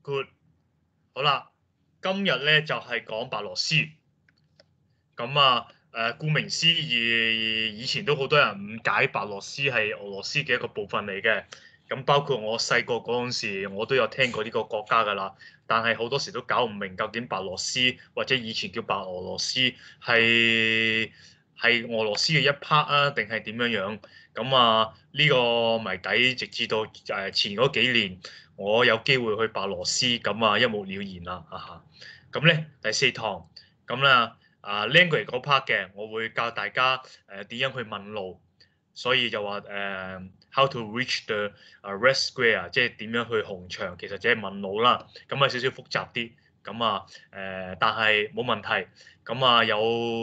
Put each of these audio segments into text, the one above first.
Good，好啦，今日咧就係講白羅斯。咁啊，顧名思義，以前都好多人誤解白羅斯係俄羅斯嘅一個部分嚟嘅。咁包括我細個嗰陣時，我都有聽過呢個國家㗎啦。但係好多時都搞唔明究竟白羅斯或者以前叫白俄羅斯係俄羅斯嘅一 part 啊，定係點樣樣？咁啊，呢個謎底直至到前嗰幾年，我有機會去白羅斯，咁啊一目了然啦啊！咁咧第四堂，咁啦。language 嗰 part 嘅，我會教大家點樣去問路，所以就話how to reach the Red Square，即係點樣去紅場，其實只係問路啦。咁啊少少複雜啲，咁啊但係冇問題。咁啊有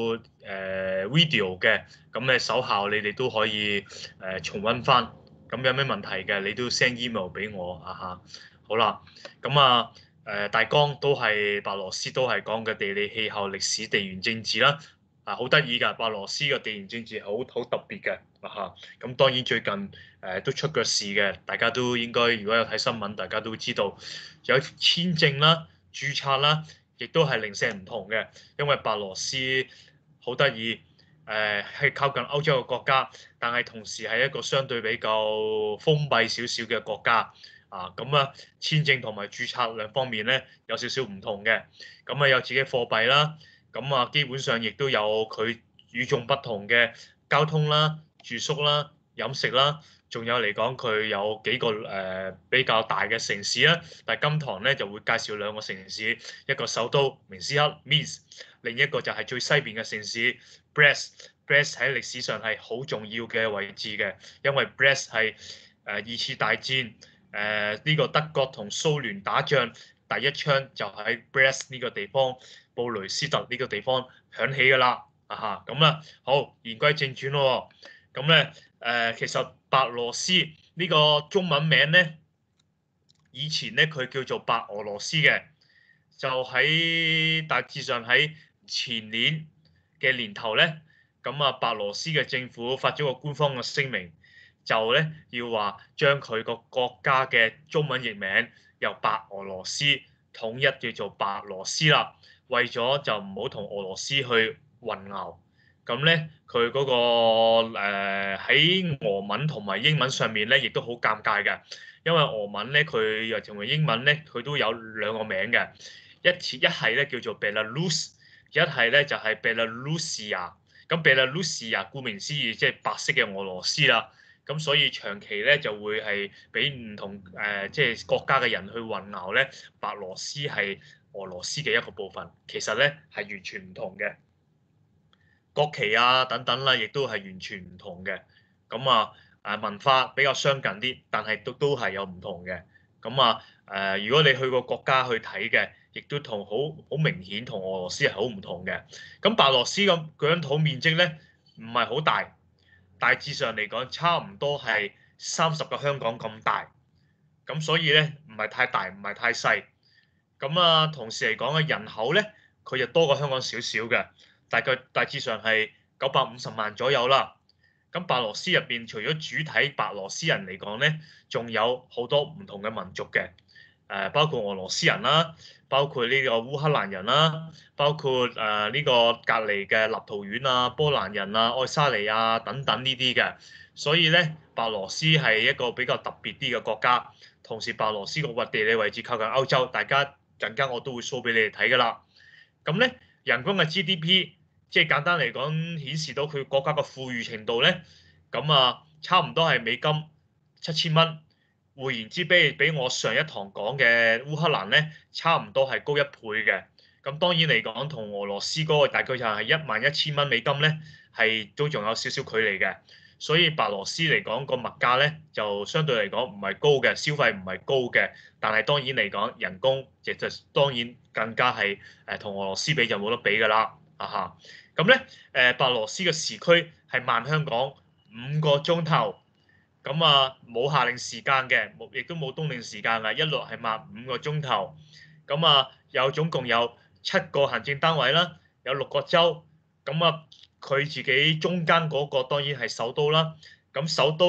video 嘅，咁咧手效你哋都可以重溫翻。咁有咩問題嘅，你都 send email 俾我啊嚇。好啦，咁啊。大綱都係白羅斯都係講嘅地理、氣候、歷史、地緣政治啦，好得意㗎！白羅斯嘅地緣政治好特別嘅嚇。咁當然最近都出過事嘅，大家都應該如果有睇新聞，大家都知道有簽證啦、註冊啦，亦都係零舍唔同嘅，因為白羅斯好得意，係靠近歐洲嘅國家，但係同時係一個相對比較封閉少少嘅國家。咁啊，簽證同埋註冊兩方面咧有少少唔同嘅，咁啊有自己貨幣啦，咁啊基本上亦都有佢與眾不同嘅交通啦、住宿啦、飲食啦，仲有嚟講佢有幾個比較大嘅城市啦，但係今堂咧就會介紹兩個城市，一個首都明斯克 Minsk，另一個就係最西邊嘅城市 Brest。Brest 喺歷史上係好重要嘅位置嘅，因為 Brest 係二次大戰。呢個德國同蘇聯打仗第一槍就喺 Brest 呢個地方，布雷斯特呢個地方響起㗎啦，咁啦，好言歸正傳咯。咁咧其實白羅斯呢個中文名咧，以前咧佢叫做白俄羅斯嘅，就喺大致上喺前年嘅年頭咧，咁啊白羅斯嘅政府發咗個官方嘅聲明。就咧要話將佢個國家嘅中文譯名由白俄羅斯統一叫做白羅斯啦，為咗就唔好同俄羅斯去混淆。咁咧佢嗰個喺俄文同埋英文上面咧，亦都好尷尬嘅，因為俄文咧佢又同埋英文咧佢都有兩個名嘅，一係咧叫做 Belarus，一係咧就係 Belarusia。咁 Belarusia 顧名思義即係白色嘅俄羅斯啦。咁所以長期咧就會係俾唔同即係國家嘅人去混淆咧，白羅斯係俄羅斯嘅一個部分，其實咧係完全唔同嘅。國旗啊等等啦，亦都係完全唔同嘅。咁文化比較相近啲，但係都係有唔同嘅。咁如果你去個國家去睇嘅，亦都同好明顯同俄羅斯係好唔同嘅。咁白羅斯咁疆土面積咧唔係好大。大致上嚟講，差唔多係30個香港咁大，咁所以咧唔係太大，唔係太細。咁同時嚟講嘅人口咧，佢就多過香港少少嘅，大致上係950萬左右啦。咁白羅斯入邊，除咗主體白羅斯人嚟講咧，仲有好多唔同嘅民族嘅，包括俄羅斯人啦，包括呢個烏克蘭人啦，包括呢個隔離嘅立陶宛啊、波蘭人啊、愛沙尼亞等等呢啲嘅，所以咧白羅斯係一個比較特別啲嘅國家。同時白羅斯個地理位置靠近歐洲，大家陣間我都會 show 俾你哋睇㗎啦。咁咧人均嘅 GDP，即係簡單嚟講，顯示到佢國家嘅富裕程度咧，咁差唔多係美金7000蚊。換言之，比我上一堂講嘅烏克蘭咧，差唔多係高1倍嘅。咁當然嚟講，同俄羅斯嗰個大概就係11000蚊美金咧，係都仲有少少距離嘅。所以白羅斯嚟講個物價咧，就相對嚟講唔係高嘅，消費唔係高嘅。但係當然嚟講，人工亦就當然更加係同俄羅斯比就冇得比㗎啦。咁咧白羅斯嘅時區係慢香港5個鐘頭。咁冇夏令時間嘅，亦都冇冬令時間嘅，一律係慢5個鐘頭。咁總共有7個行政單位啦，有6個州。佢自己中間嗰個當然係首都啦。咁首都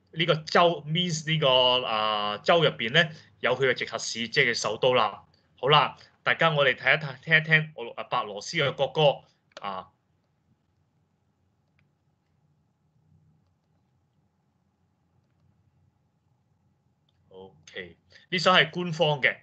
呢個州 means 呢個州入邊咧有佢嘅直轄市，即係首都啦。好啦，大家我哋聽一聽白羅斯嘅國歌啊。OK，呢首係官方嘅。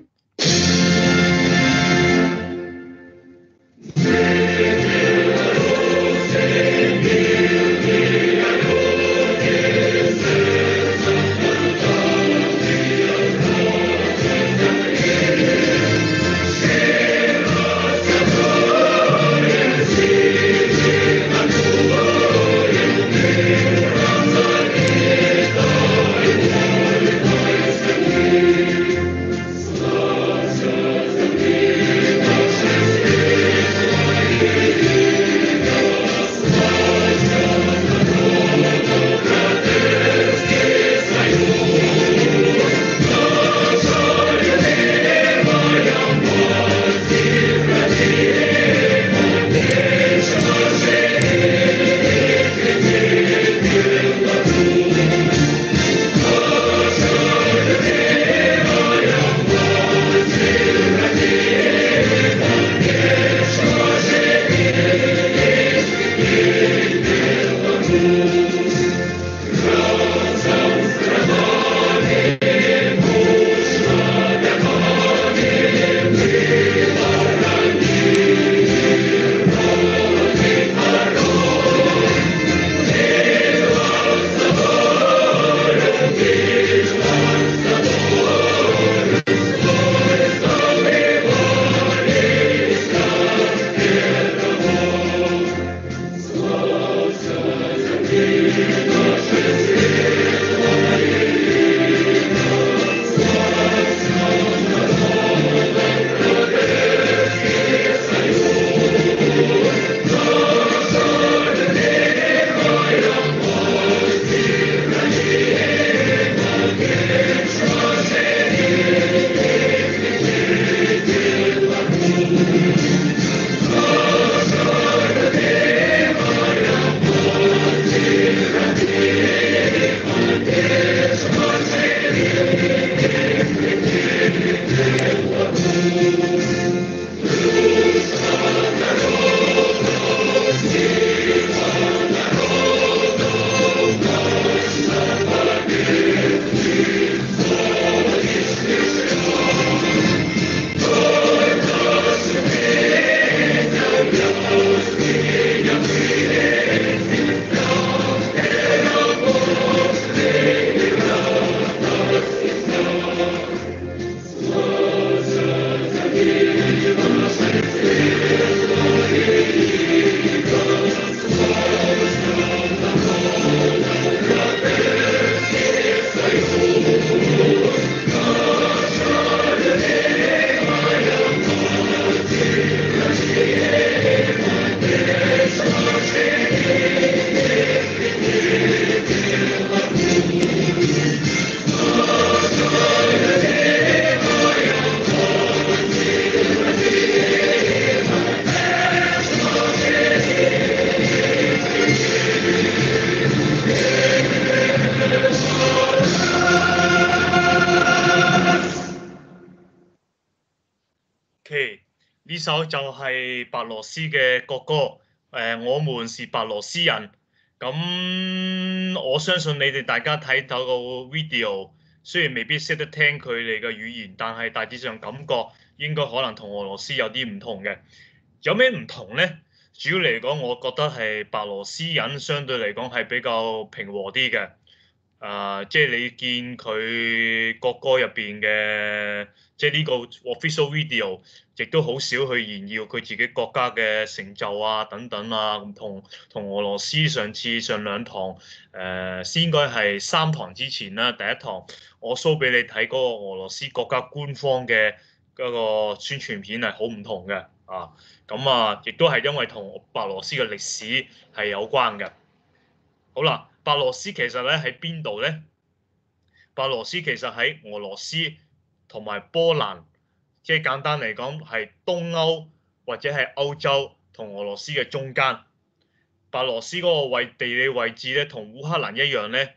呢首就係白羅斯嘅國歌，我們是白羅斯人。咁我相信你哋大家睇到個 video，雖然未必識得聽佢哋嘅語言，但係大致上感覺應該可能同俄羅斯有啲唔同嘅。有咩唔同呢？主要嚟講，我覺得係白羅斯人相對嚟講係比較平和啲嘅。即係你見佢國歌入邊嘅，即係呢個 official video，亦都好少去炫耀佢自己國家嘅成就啊等等啊，同俄羅斯上次上兩堂，先應該係三堂之前啦，第一堂我 show 俾你睇嗰個俄羅斯國家官方嘅嗰個宣傳片係好唔同嘅啊，咁啊，亦都係因為同白羅斯嘅歷史係有關嘅。好啦。白羅斯其實咧喺邊度咧？白羅斯其實喺俄羅斯同埋波蘭，即係簡單嚟講係東歐或者係歐洲同俄羅斯嘅中間。白羅斯嗰個地理位置咧，同烏克蘭一樣咧，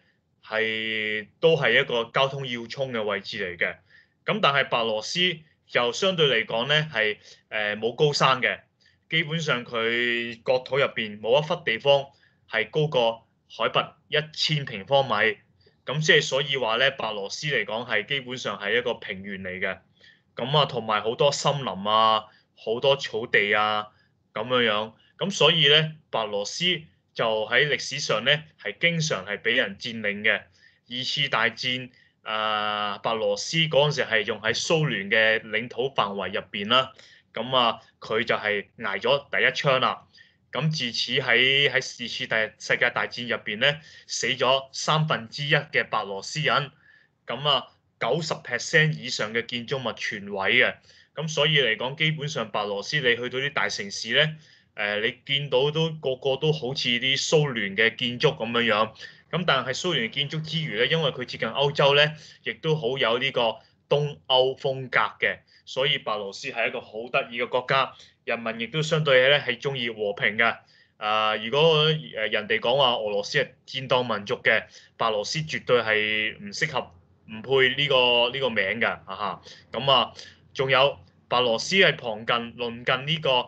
都係一個交通要衝嘅位置嚟嘅。咁但係白羅斯就相對嚟講咧係冇高山嘅，基本上佢國土入邊冇一忽地方係高過海拔1000平方米。咁即係所以話咧，白羅斯嚟講係基本上係一個平原嚟嘅。咁啊，同埋好多森林啊，好多草地啊，咁樣樣。咁所以咧，白羅斯就喺歷史上咧係經常係俾人佔領嘅。二次大戰白羅斯嗰陣時係用喺蘇聯嘅領土範圍入邊啦。咁啊，佢就係捱咗第一槍啦。咁自此喺二次世界大戰入邊咧，死咗1/3嘅白羅斯人。咁啊，90% 以上嘅建築物全毀嘅。咁所以嚟講，基本上白羅斯你去到啲大城市咧，你見到都個個都好似啲蘇聯嘅建築咁樣樣。咁但係蘇聯建築之餘咧，因為佢接近歐洲咧，亦都好有呢個東歐風格嘅，所以白羅斯係一個好得意嘅國家，人民亦都相對咧係中意和平嘅。如果人哋講話俄羅斯係戰鬥民族嘅，白羅斯絕對係唔適合、唔配呢個名嘅咁啊，仲有白羅斯係鄰近呢個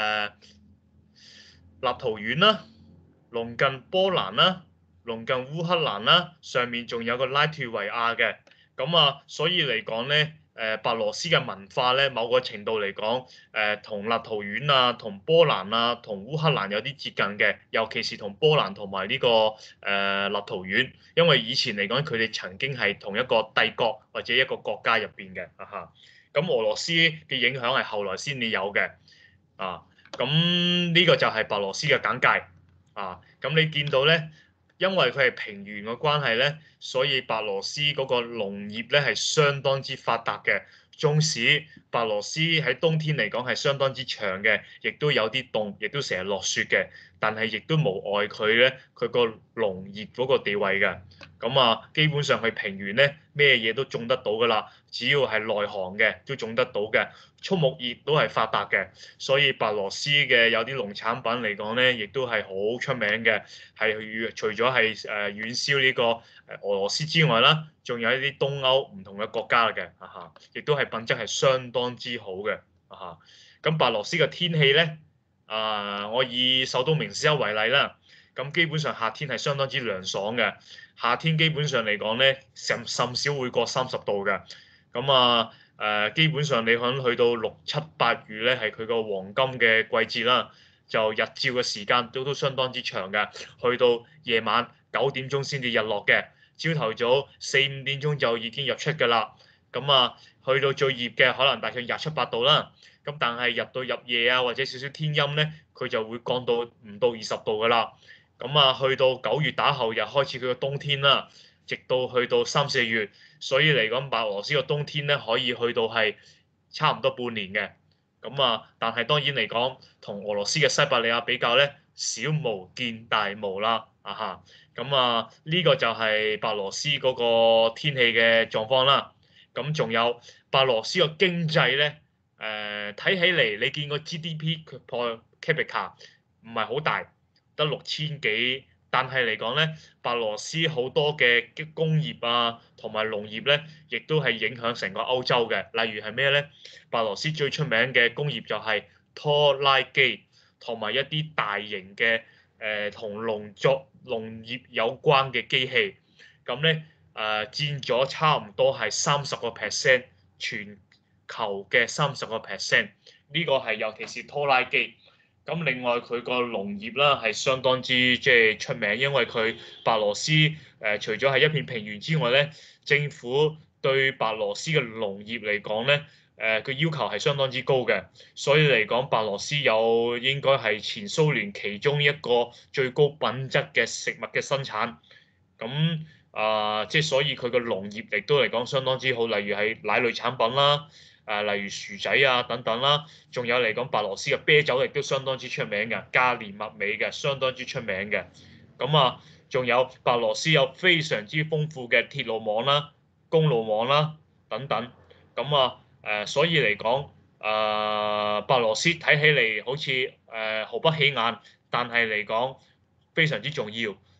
立陶宛啦，鄰近波蘭啦，鄰近烏克蘭啦，上面仲有個拉脫維亞嘅。咁啊，所以嚟講咧，白羅斯嘅文化咧，某個程度嚟講，同立陶宛啊、同波蘭啊、同烏克蘭有啲接近嘅，尤其是同波蘭同埋呢個立陶宛，因為以前嚟講，佢哋曾經係同一個帝國或者一個國家入邊嘅咁俄羅斯嘅影響係後來先至有嘅啊。咁呢個就係白羅斯嘅簡介啊。咁你見到咧，因為佢係平原嘅關係咧，所以白羅斯嗰個農業咧係相當之發達嘅。縱使白羅斯喺冬天嚟講係相當之長嘅，亦都有啲凍，亦都成日落雪嘅，但係亦都無礙佢咧佢個農業嗰個地位嘅。咁啊，基本上佢平原咧咩嘢都種得到㗎啦，只要係內行嘅都種得到嘅。畜牧業都係發達嘅，所以白羅斯嘅有啲農產品嚟講咧，亦都係好出名嘅，係除咗係遠銷呢個俄羅斯之外啦，仲有一啲東歐唔同嘅國家嘅亦都係品質係相當之好嘅咁白羅斯嘅天氣咧，我以首都明斯克為例啦，咁基本上夏天係相當之涼爽嘅，夏天基本上嚟講咧，甚少會過30度嘅。咁基本上你響去到6、7、8月咧，係佢個黃金嘅季節啦，就日照嘅時間都相當之長嘅，去到夜晚9點鐘先至日落嘅，朝頭早4、5點鐘就已經日出㗎啦。咁去到最熱嘅可能大概27、8度啦。咁但係入夜啊，或者少少天陰咧，佢就會降到唔到20度㗎啦。咁去到9月打後日開始佢個冬天啦，直到去到3、4月。所以嚟講，白俄羅斯個冬天咧可以去到係差唔多半年嘅。但係當然嚟講，同俄羅斯嘅西伯利亞比較咧，小巫見大巫啦呢個就係白羅斯嗰個天氣嘅狀況啦。咁仲有白羅斯個經濟咧，睇起嚟你見個 GDP per capita 唔係好大，得6000幾。但係嚟講咧，白羅斯好多嘅工業啊，同埋農業咧，亦都係影響成個歐洲嘅。例如係咩咧？白羅斯最出名嘅工業就係拖拉機，同埋一啲大型嘅同農業有關嘅機器。咁咧佔咗差唔多係30%，全球嘅30%。呢個係尤其是拖拉機。咁另外佢個農業啦係相當之即係出名，因為佢白羅斯除咗係一片平原之外咧，政府對白羅斯嘅農業嚟講咧，佢要求係相當之高嘅，所以嚟講白羅斯有應該係前蘇聯其中一個最高品質嘅食物嘅生產。咁即係所以佢個農業亦都嚟講相當之好，例如係奶類產品啦。例如薯仔啊等等啦，仲有嚟講白羅斯嘅啤酒亦都相當之出名嘅，價廉物美嘅，相當之出名嘅。仲有白羅斯有非常之豐富嘅鐵路網啦、公路網啦等等。所以嚟講，白羅斯睇起嚟好似毫不起眼，但係嚟講非常之重要。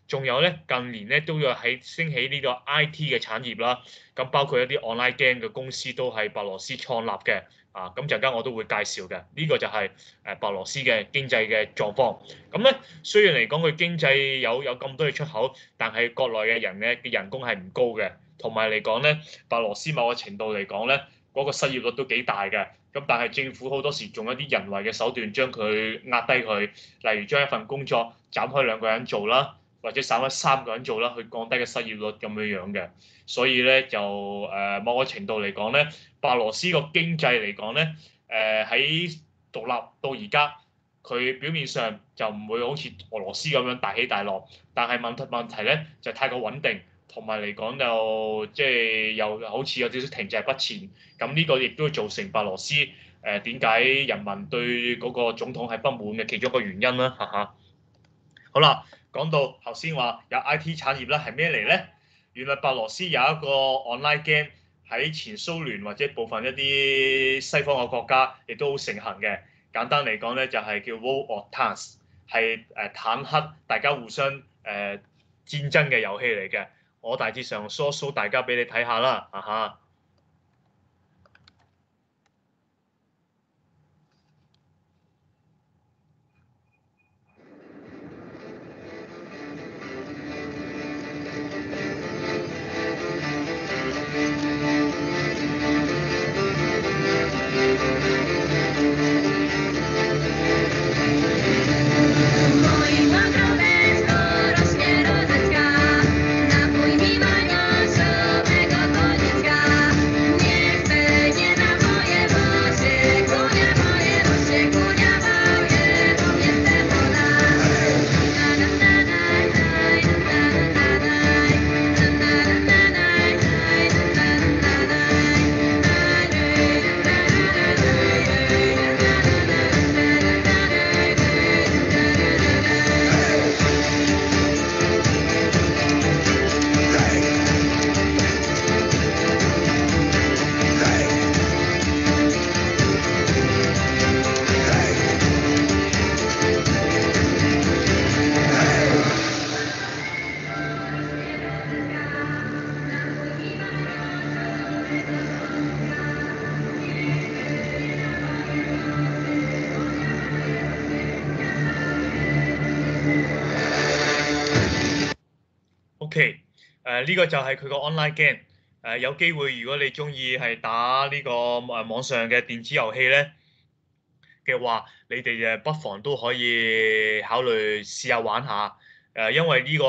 仲有咧近年咧都有喺興起呢個 IT 嘅產業啦，咁包括一啲 online game 嘅公司都係白羅斯創立嘅。咁陣間我都會介紹嘅，呢個就係白羅斯嘅經濟嘅狀況。咁咧雖然嚟講佢經濟有咁多嘅出口，但係國內嘅人咧嘅人工係唔高嘅，同埋嚟講咧白羅斯某個程度嚟講咧嗰個失業率都幾大嘅。咁但係政府好多時用一啲人為嘅手段將佢壓低佢，例如將一份工作斬開2個人做啦，或者斬開3個人做啦，去降低個失業率咁樣嘅。所以咧就某個程度嚟講咧，白羅斯個經濟嚟講咧，喺獨立到而家，佢表面上就唔會好似俄羅斯咁樣大起大落，但係問題咧就太過穩定，同埋嚟講就即係又好似有少少停滯不前。咁呢個亦都造成白羅斯點解人民對嗰個總統係不滿嘅其中一個原因啦，哈哈。好啦，講到頭先話有 IT 產業啦，係咩嚟咧？原來白羅斯有一個 online game 喺前蘇聯或者部分一啲西方嘅國家亦都好盛行嘅。簡單嚟講咧，就係叫 War of Tanks，係坦克大家互相戰爭嘅遊戲嚟嘅。我大致上 show 大家俾你睇下啦，啊哈。OK，呢個就係佢個 online game。有機會如果你中意係打呢個網上嘅電子遊戲咧嘅話，你哋不妨都可以考慮試下玩下。因為呢個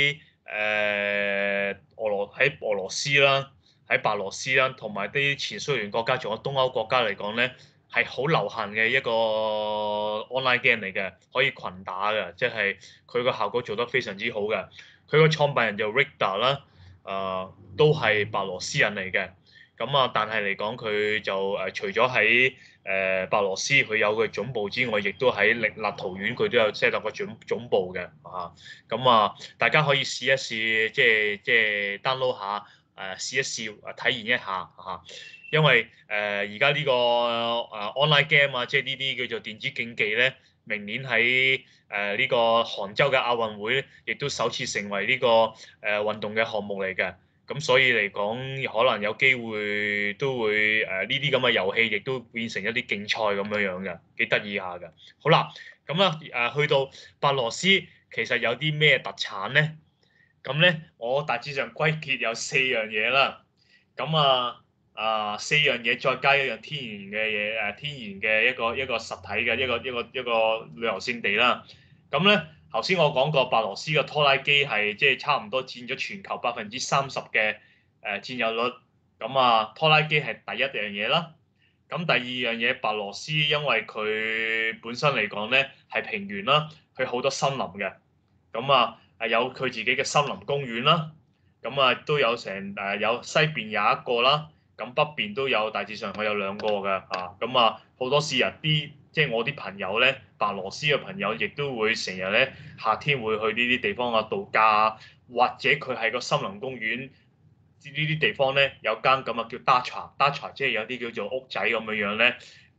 喺俄羅斯啦，喺白羅斯啦，同埋啲前蘇聯國家，仲有東歐國家嚟講咧，係好流行嘅一個 online game 嚟嘅，可以群打嘅，即係佢個效果做得非常之好嘅。佢個創辦人就 Richter 啦，都係白羅斯人嚟嘅。咁但係嚟講佢就除咗喺白羅斯佢有佢總部之外，亦都喺立陶宛佢都有 set up 個總部嘅。大家可以試一試，即係 download 下試一試體驗一下嚇。因為而家呢個online game即係呢啲叫做電子競技咧，明年喺呢個杭州嘅亞運會咧，亦都首次成為呢個運動嘅項目嚟嘅。咁所以嚟講，可能有機會都會呢啲咁嘅遊戲，亦都變成一啲競賽咁樣嘅，幾得意下㗎。好啦，咁啦去到白羅斯，其實有啲咩特產咧？咁咧，我大致上歸結有4樣嘢啦。咁4樣嘢再加一樣天然嘅嘢，天然嘅一個實體嘅一個旅遊勝地啦。咁咧，頭先我講過白羅斯嘅拖拉機係即係差唔多佔咗全球30%嘅佔有率。咁拖拉機係第一樣嘢啦。咁第二樣嘢，白羅斯因為佢本身嚟講咧係平原啦，佢好多森林嘅。有佢自己嘅森林公園啦。都有有西邊有一個啦，咁北邊都有，大致上佢有2個嘅。好多時即係我啲朋友咧，白羅斯嘅朋友亦都會成日咧夏天會去呢啲地方度假，或者佢係個森林公園呢啲地方咧有間咁叫 Dacha，即係有啲叫做屋仔咁樣咧，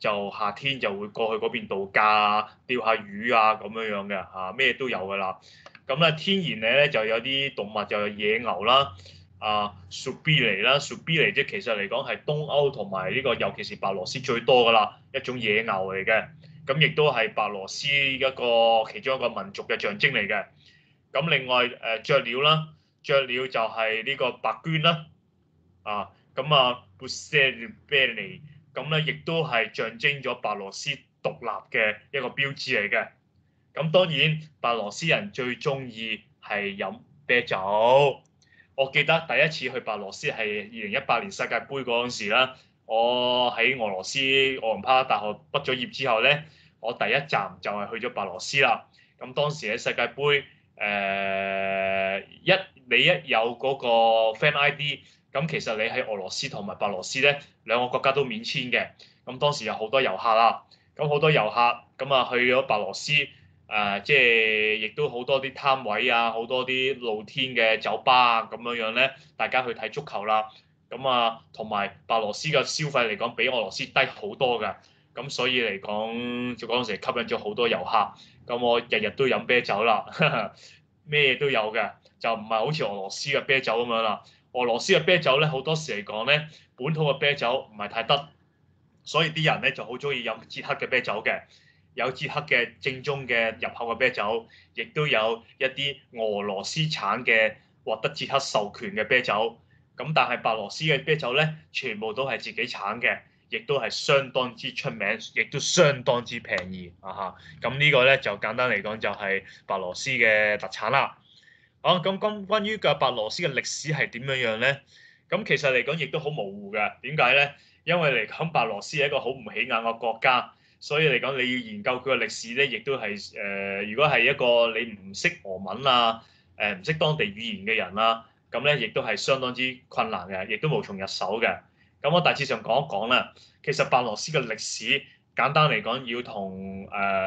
就夏天就會過去嗰邊度假啊、釣下魚啊咁樣嘅嚇，咩都有㗎啦。咁咧天然咧就有啲動物就有野牛啦。雪比尼啦，雪比尼即係其實嚟講係東歐同埋呢個尤其是白羅斯最多㗎啦，一種野牛嚟嘅，咁亦都係白羅斯一個其中一個民族嘅象徵嚟嘅。咁另外雀鳥啦，雀鳥就係呢個白鵑啦，咁布舍比尼，咁咧亦都係象徵咗白羅斯獨立嘅一個標誌嚟嘅。咁當然白羅斯人最中意係飲啤酒。我記得第一次去白羅斯係2018年世界盃嗰陣時啦，我喺俄羅斯奧林匹克大學畢咗業之後咧，我第一站就係去咗白羅斯啦。咁當時喺世界盃，你一有嗰個 Fan ID，咁其實你喺俄羅斯同埋白羅斯咧兩個國家都免簽嘅。咁當時有好多遊客啦，咁好多遊客咁去咗白羅斯。即係亦都好多啲攤位啊，好多啲露天嘅酒吧啊，咁樣咧，大家去睇足球啦。咁同埋白羅斯嘅消費嚟講，比俄羅斯低好多㗎。咁所以嚟講，就嗰陣時吸引咗好多遊客。咁我日日都飲啤酒啦，咩都有嘅，就唔係好似俄羅斯嘅啤酒咁樣啦。俄羅斯嘅啤酒咧，好多時嚟講咧，本土嘅啤酒唔係太得，所以啲人咧就好中意飲捷克嘅啤酒嘅。有捷克嘅正宗嘅入口嘅啤酒，亦都有一啲俄羅斯產嘅獲得捷克授權嘅啤酒。咁但係白羅斯嘅啤酒咧，全部都係自己產嘅，亦都係相當之出名，亦都相當之平宜啊嚇。咁呢個咧就簡單嚟講就係白羅斯嘅特產啦。咁關於嘅白羅斯嘅歷史係點樣樣咧？咁其實嚟講亦都好模糊嘅。點解咧？因為嚟講白羅斯係一個好唔起眼嘅國家。所以嚟講，你要研究佢嘅歷史咧，亦都係如果係一個你唔識俄文啊，唔識當地語言嘅人啦，咁咧亦都係相當之困難嘅，亦都無從入手嘅。咁我大致上講一講啦。其實白羅斯嘅歷史簡單嚟講，要同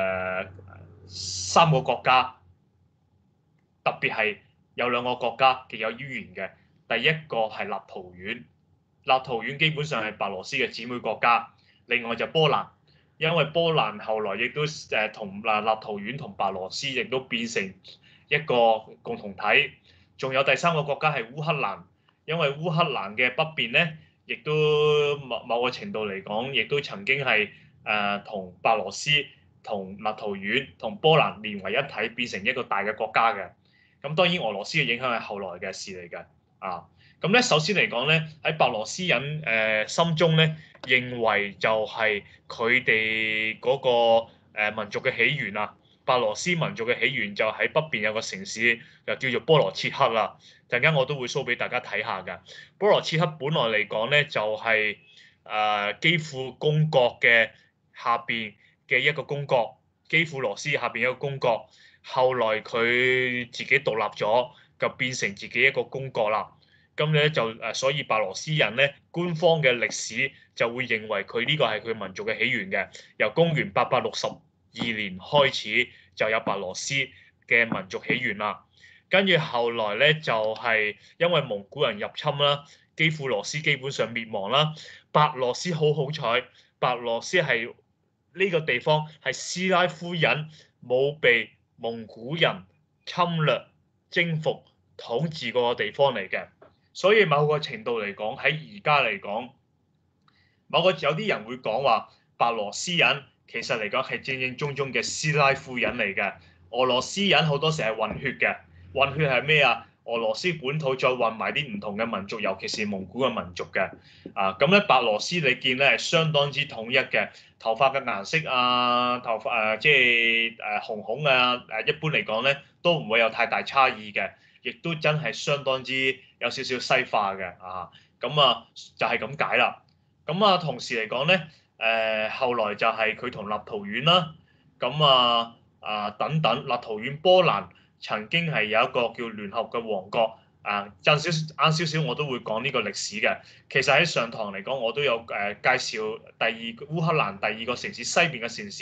三個國家，特別係有兩個國家極有淵源嘅。第一個係立陶宛，立陶宛基本上係白羅斯嘅姊妹國家。另外就波蘭。因為波蘭後來亦都同立陶宛同白羅斯亦都變成一個共同體，仲有第三個國家係烏克蘭，因為烏克蘭嘅北邊咧，亦都某個程度嚟講，亦都曾經係同白羅斯、同立陶宛、同波蘭連為一體，變成一個大嘅國家嘅。咁當然俄羅斯嘅影響係後來嘅事嚟嘅。咁咧首先嚟講咧，喺白羅斯人心中咧，認為就係佢哋嗰個民族嘅起源啊。白羅斯民族嘅起源就喺北邊有個城市，就叫做波羅切克啦。陣間我都會 show 俾大家睇下㗎。波羅切克本來嚟講咧，就係基輔公國嘅下邊嘅一個公國，基輔羅斯下邊一個公國。後來佢自己獨立咗，就變成自己一個公國啦。咁咧就所以白羅斯人咧，官方嘅歷史就會認為佢呢個係佢民族嘅起源嘅。由公元862年開始就有白羅斯嘅民族起源啦。跟住後來咧就係因為蒙古人入侵啦，基輔羅斯基本上滅亡啦。白羅斯好好彩，白羅斯係呢個地方係斯拉夫人冇被蒙古人侵略、征服、統治過嘅地方嚟嘅。所以某個程度嚟講，喺而家嚟講，有啲人會講話白羅斯人其實嚟講係正正宗宗嘅斯拉夫人嚟嘅。俄羅斯人好多時係混血嘅，混血係咩啊？俄羅斯本土再混埋啲唔同嘅民族，尤其是蒙古嘅民族嘅。咁咧白羅斯你見咧係相當之統一嘅，頭髮嘅顏色啊，頭髮即係紅紅啊，一般嚟講咧都唔會有太大差異嘅。亦都真係相當之有少少西化嘅咁就係咁解啦。咁同時嚟講咧，後來就係佢同立陶宛啦，咁等等，立陶宛、波蘭曾經係有一個叫聯合嘅王國晏少少我都會講呢個歷史嘅。其實喺上堂嚟講，我都有介紹烏克蘭第二個城市西邊嘅城市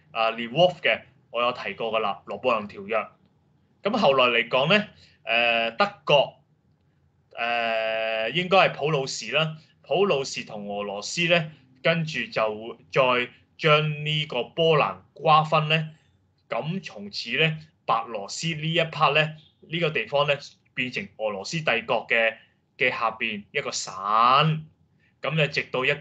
Lvov 嘅，我有提過㗎啦，羅布林條約。咁後來嚟講咧。德國應該係普魯士啦，普魯士同俄羅斯咧跟住就再將呢個波蘭瓜分咧，咁從此咧白羅斯呢一 part 咧呢個地方咧變成俄羅斯帝國嘅下邊一個省，咁就直到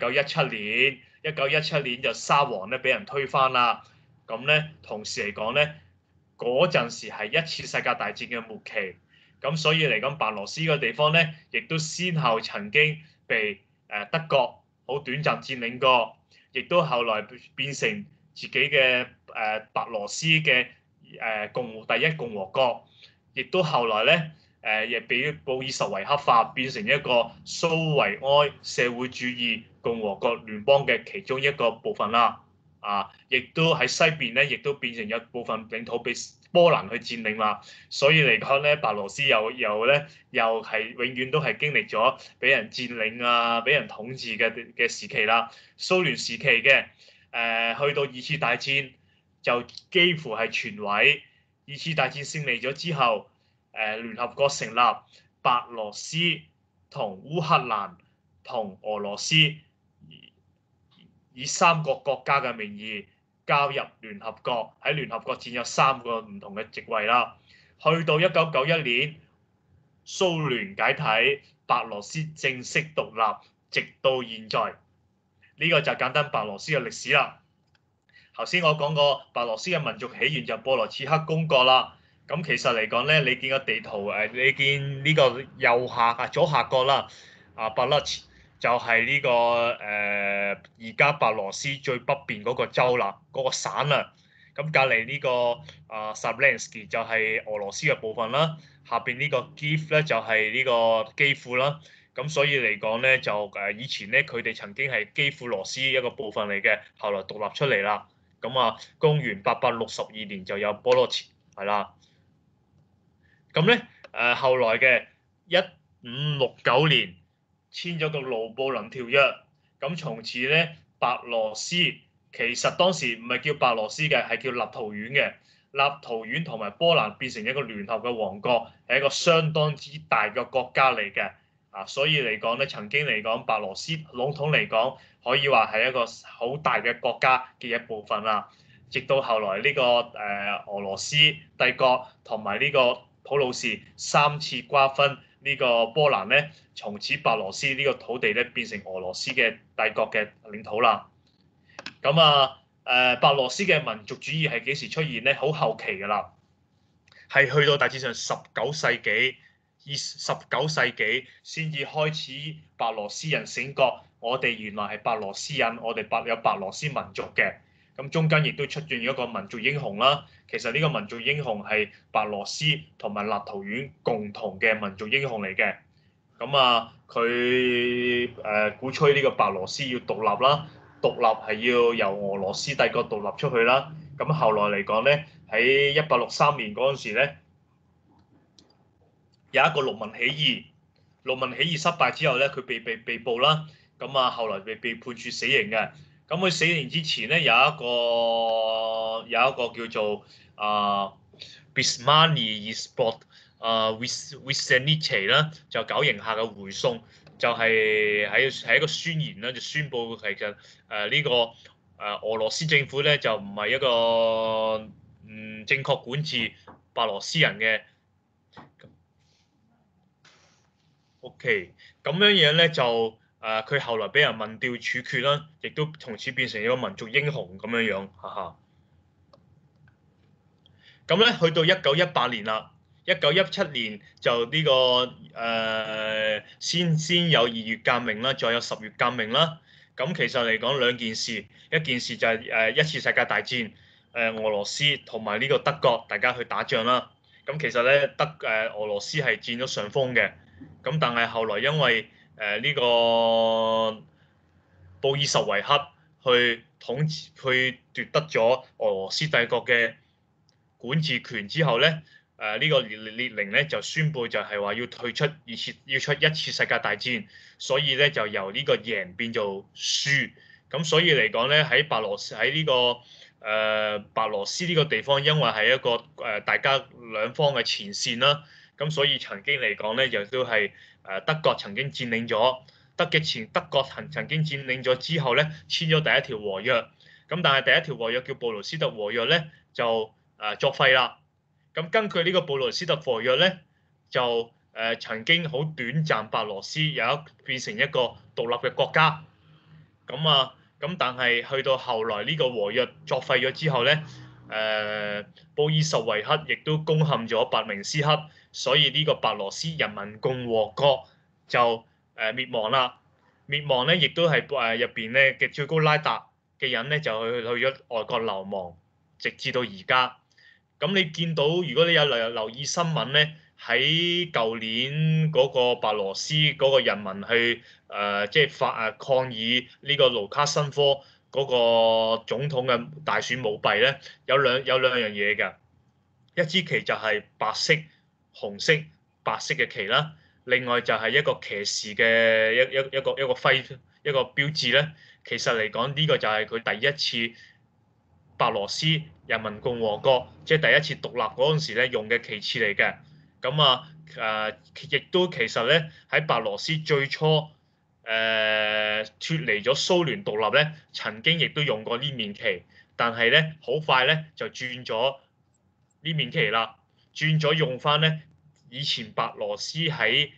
一九一七年就沙皇咧俾人推翻啦，咁咧同時嚟講咧嗰陣時係一次世界大戰嘅末期，咁所以嚟講白羅斯呢個地方咧亦都先後曾經被德國好短暫佔領過，亦都後來變成自己嘅白羅斯嘅第一共和國，亦都後來咧亦俾布爾什維克化，變成一個蘇維埃社會主義共和國聯邦嘅其中一個部分啦。亦都喺西邊咧，亦都變成一部分領土被波蘭去佔領啦。所以嚟講咧，白羅斯又係永遠都係經歷咗俾人佔領啊、俾人統治嘅時期啦。蘇聯時期嘅去到二次大戰就幾乎係全毀。二次大戰勝利咗之後，聯合國成立，白羅斯同烏克蘭同俄羅斯以三個國家嘅名義加入聯合國，喺聯合國佔有3個唔同嘅席位啦。去到1991年，蘇聯解體，白羅斯正式獨立，直到現在。呢個就簡單白羅斯嘅歷史啦。頭先我講過白羅斯嘅民族起源就布羅茨克公國啦。咁其實嚟講咧，你見個地圖你見呢個左下角啦，白羅茨就係呢個而家白羅斯最北邊嗰個州啦，嗰個省啦。咁隔離呢個Sablensky 就係俄羅斯嘅部分啦，下邊呢個 Kiev 咧就係呢個基輔啦。咁所以嚟講咧，就以前咧佢哋曾經係基輔羅斯一個部分嚟嘅，後來獨立出嚟啦。咁公元862年就有波羅茨係啦。咁咧後來嘅1569年簽咗個盧布林條約，咁從此咧白羅斯其實當時唔係叫白羅斯嘅，係叫立陶宛嘅。立陶宛同埋波蘭變成一個聯合嘅王國，係一個相當之大嘅國家嚟嘅。所以嚟講咧，曾經嚟講白羅斯籠統嚟講，可以話係一個好大嘅國家嘅一部分啦。直到後來呢個俄羅斯帝國同埋呢個普魯士3次瓜分呢個波蘭咧，從此白羅斯呢個土地咧變成俄羅斯嘅帝國嘅領土啦。咁白羅斯嘅民族主義係幾時出現咧？好後期㗎啦，係去到大致上19世紀先至開始白羅斯人醒覺，我哋原來係白羅斯人，我哋有白羅斯民族嘅。咁中間亦都出現咗一個民族英雄啦。其實呢個民族英雄係白羅斯同埋立陶宛共同嘅民族英雄嚟嘅。咁佢鼓吹呢個白羅斯要獨立啦，獨立係要由俄羅斯帝國獨立出去啦。咁後來嚟講咧，喺1863年嗰陣時咧，有一個農民起義，農民起義失敗之後咧，佢被捕啦。後來被判處死刑嘅。咁佢死刑之前咧，有一個叫做Bismani Ispod Wisenice 啦，就9刑下嘅回送，就係一個宣言啦，就宣佈其實呢個俄羅斯政府咧就唔係一個正確管治白羅斯人嘅。OK，咁樣嘢咧就佢後來俾人民調處決啦，亦都從此變成一個民族英雄咁樣樣，哈哈。咁咧去到1918年啦，1917年就呢個先有2月革命啦，再有10月革命啦。咁其實嚟講兩件事，一件事就係一次世界大戰，俄羅斯同埋呢個德國大家去打仗啦。咁其實咧俄羅斯係佔咗上風嘅。咁但係後來因為呢個布爾什維克去奪得咗俄羅斯帝國嘅管治權之後咧，呢個列寧咧就宣布就係話要退出一次世界大戰，所以咧就由呢個贏變做輸。咁所以嚟講咧喺呢個白羅斯呢個地方，因為係一個大家兩方嘅前線啦。咁所以曾經嚟講咧，亦都係德國曾經佔領咗， 德國曾經佔領咗之後咧，簽咗第一條和約。咁但係第一條和約叫布魯斯特和約咧，就作廢啦。咁根據呢個布魯斯特和約咧，就曾經好短暫白羅斯變成一個獨立嘅國家。咁但係去到後來呢個和約作廢咗之後咧，布爾什維克亦都攻陷咗白明斯克，所以呢個白羅斯人民共和國就滅亡啦。滅亡咧，亦都係入邊咧嘅最高拉達嘅人咧就去咗外國流亡，直至到而家。咁你見到如果你有留意新聞咧，喺舊年嗰個白羅斯嗰個人民去即係抗議呢個盧卡申科嗰個總統嘅大選舞弊咧，有兩樣嘢㗎。一支旗就係白色、紅色、白色嘅旗啦，另外就係一個騎士嘅一個標誌咧。其實嚟講，呢個就係佢第一次白羅斯人民共和國即係第一次獨立嗰陣時咧用嘅旗幟嚟嘅。咁亦都其實咧喺白羅斯最初脫離咗蘇聯獨立咧，曾經亦都用過呢面旗，但係咧好快咧就轉咗呢面旗啦，轉咗用翻咧以前白羅斯喺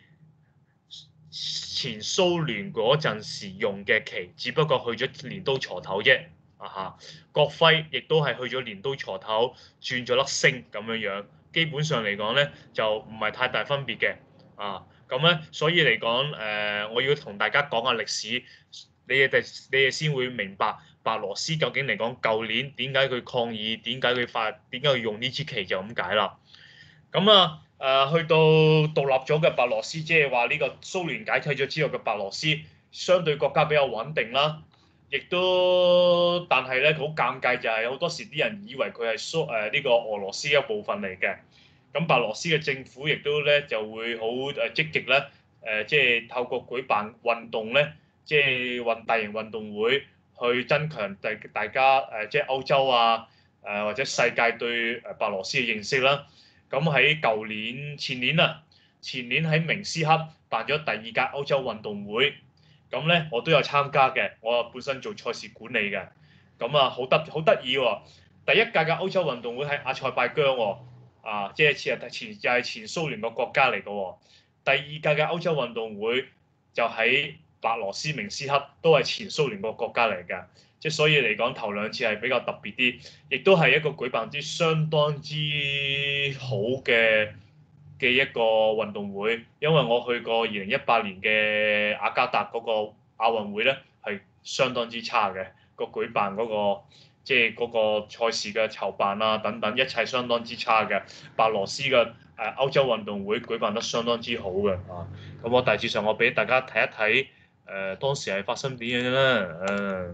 前蘇聯嗰陣時用嘅旗，只不過去咗鐮刀鋤頭啫。國徽亦都係去咗鐮刀鋤頭，轉咗粒星咁樣樣。基本上嚟講咧，就唔係太大分別嘅。咁咧，所以嚟講我要同大家講下歷史，你哋先會明白白羅斯究竟嚟講舊年點解佢抗議，點解佢用呢支旗就咁解啦。去到獨立咗嘅白羅斯，即係話呢個蘇聯解體咗之後嘅白羅斯，相對國家比較穩定啦。亦都，但係咧好尷尬就係好多時啲人以為佢係呢個俄羅斯一部分嚟嘅。咁白羅斯嘅政府亦都咧就會好積極咧，即係透過舉辦運動咧，即係大型運動會去增強大家即係歐洲或者世界對白羅斯嘅認識啦。咁喺前年喺明斯克辦咗第2屆歐洲運動會。咁咧，我都有參加嘅。我本身做賽事管理嘅，好得意喎。第1屆嘅歐洲運動會喺阿塞拜疆喎，即係前蘇聯個國家嚟嘅喎。第2屆嘅歐洲運動會就喺白羅斯明斯克，都係前蘇聯個國家嚟嘅。即係所以嚟講，頭2次係比較特別啲，亦都係一個舉辦之相當之好嘅一個運動會。因為我去過2018年嘅雅加達嗰個亞運會咧，係相當之差嘅，舉辦嗰個即係嗰個賽事嘅籌辦等等，一切相當之差嘅。白羅斯嘅歐洲運動會舉辦得相當之好嘅。咁我大致上我俾大家睇一睇當時係發生點樣啦。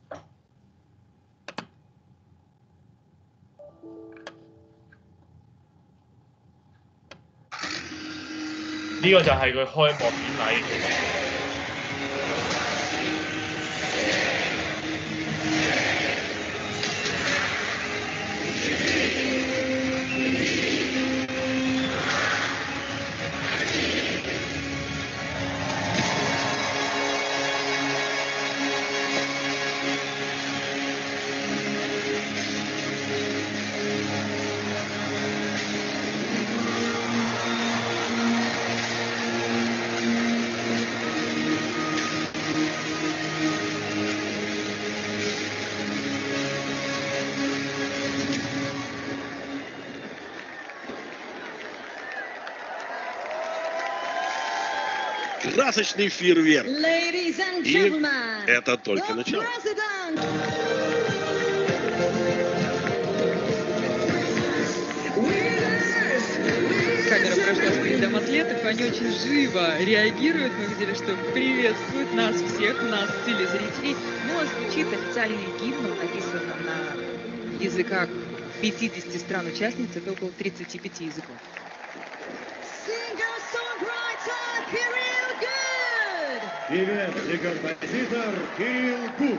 呢個就係佢開幕典禮。 Красочный фейерверк. И это только начало. Камера прошла с видом атлетов, они очень живо реагируют. Мы видели, что приветствуют нас всех, нас, телезрителей. Ну, а звучит официальный гимн, он написан на языках 50 стран-участниц, это около 35 языков. Певец и композитор Кирилл Гуд.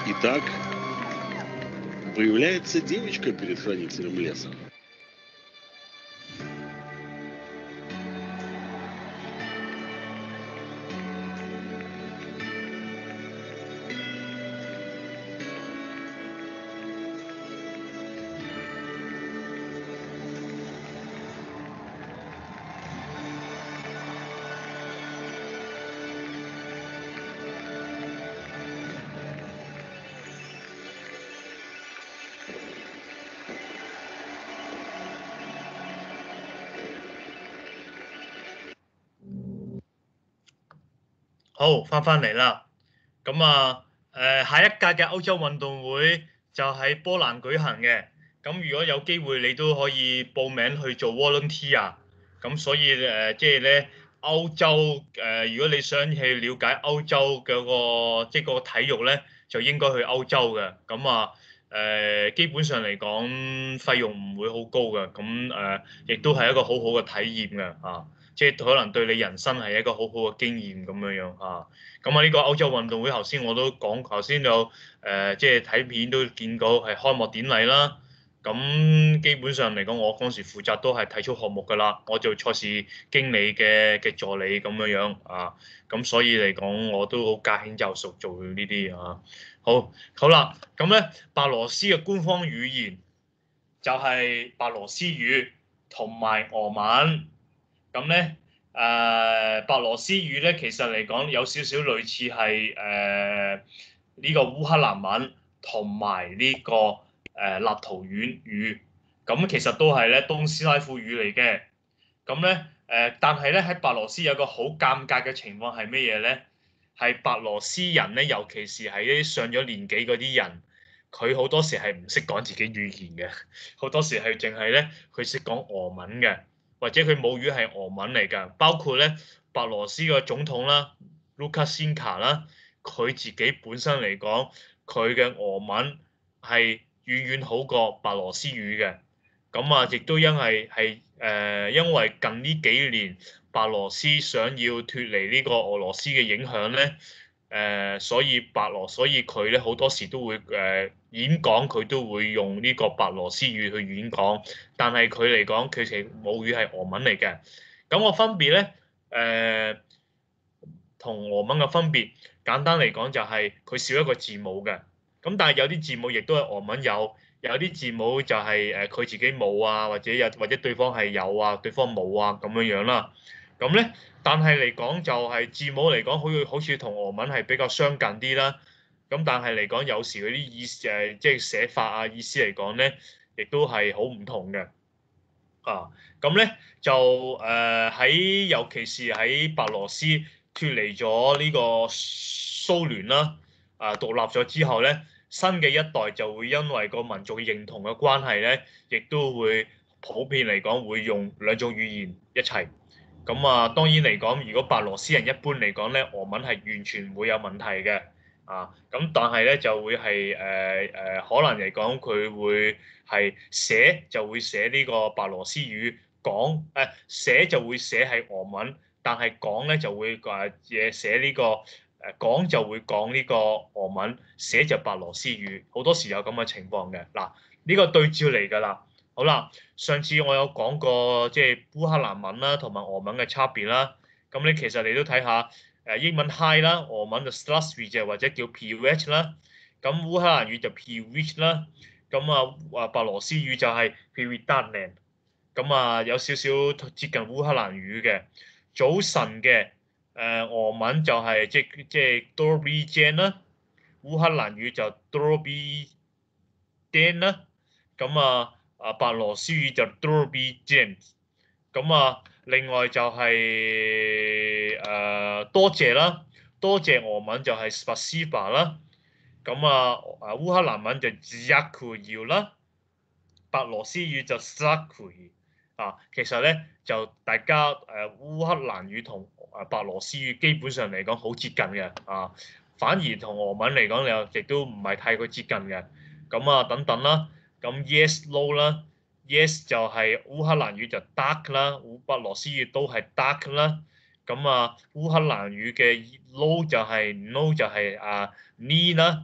Итак, появляется девочка перед хранителем леса. 好，翻嚟啦。咁啊，下一屆嘅歐洲運動會就喺波蘭舉行嘅。咁如果有機會，你都可以報名去做 volunteer。咁所以即係咧歐洲如果你想去了解歐洲嘅即係個體育咧，就應該去歐洲嘅。咁啊基本上嚟講費用唔會好高嘅。咁亦都係一個好好嘅體驗嘅啊。即係可能對你人生係一個好好嘅經驗咁樣樣啊。咁啊呢個歐洲運動會頭先我都講，頭先有即係睇片都見到係開幕典禮啦。咁基本上嚟講，我嗰時負責都係體操項目㗎啦，我做賽事經理嘅助理咁樣樣啊。咁所以嚟講，我都好駕輕就熟做呢啲啊。好啦，咁咧白羅斯嘅官方語言就係白羅斯語同埋俄文。咁咧白羅斯語咧，其實嚟講有少少類似係呢個烏克蘭文同埋呢個立陶宛語。咁其實都係咧東斯拉夫語嚟嘅。咁咧但係咧喺白羅斯有個好尷尬嘅情況係咩嘢咧？係白羅斯人咧，尤其是係一啲上咗年紀嗰啲人，佢好多時係唔識講自己語言嘅，好多時係淨係咧佢識講俄文嘅。或者佢母語係俄文嚟㗎，包括咧白羅斯嘅總統啦，盧卡申卡啦，佢自己本身嚟講，佢嘅俄文係遠遠好過白羅斯語嘅。咁啊，亦都因為近呢幾年白羅斯想要脫離呢個俄羅斯嘅影響咧。所以佢咧好多時都會演講，佢都會用呢個白羅斯語去演講，但係佢嚟講佢其母語係俄文嚟嘅。咁個分別咧同俄文嘅分別，簡單嚟講就係佢少一個字母嘅。咁但係有啲字母亦都係俄文有啲字母就係佢自己冇啊，或者對方係有啊，對方冇啊咁樣樣啦。咁咧，但係嚟講就係字母嚟講，好似同俄文係比較相近啲啦。咁但係嚟講，有時嗰啲意思即係寫法啊意思嚟講咧，亦都係好唔同嘅。啊，咁咧就尤其是喺白羅斯脫離咗呢個蘇聯啦，獨立咗之後咧，新嘅一代就會因為個民族認同嘅關係咧，亦都會普遍嚟講會用兩種語言一齊。咁啊，當然嚟講，如果白羅斯人一般嚟講咧，俄文係完全唔會有問題嘅。咁但係咧就會係可能嚟講佢會係寫就會寫呢個白羅斯語，寫就會寫係俄文，但係講咧就會寫呢個講就會講呢個俄文，寫就白羅斯語，好多時有咁嘅情況嘅。嗱，呢個對照嚟㗎啦。好啦，上次我有講過即係烏克蘭文啦同埋俄文嘅差別啦。咁你其實你都睇下英文 hi 啦，俄文就 здравствуйте或者叫 привет 啦。咁烏克蘭語就 привет 啦。咁白羅斯語就係 привітання。咁有少少接近烏克蘭語嘅。早晨嘅俄文就係即係 добрий день 啦。烏克蘭語就 добрий день 啦。白羅斯語就 добрий день。另外就係多謝啦，多謝俄文就係 спасибо啦。烏克蘭文就 дякую啦，白羅斯語就 дякую。其實咧就大家烏克蘭語同白羅斯語基本上嚟講好接近嘅。反而同俄文嚟講又亦都唔係太過接近嘅。等等啦。咁 yes no 啦 ，yes 就係烏克蘭語就 так 啦，白羅斯語都係 так 啦。烏克蘭語嘅 no 就係 no 就係呢啦。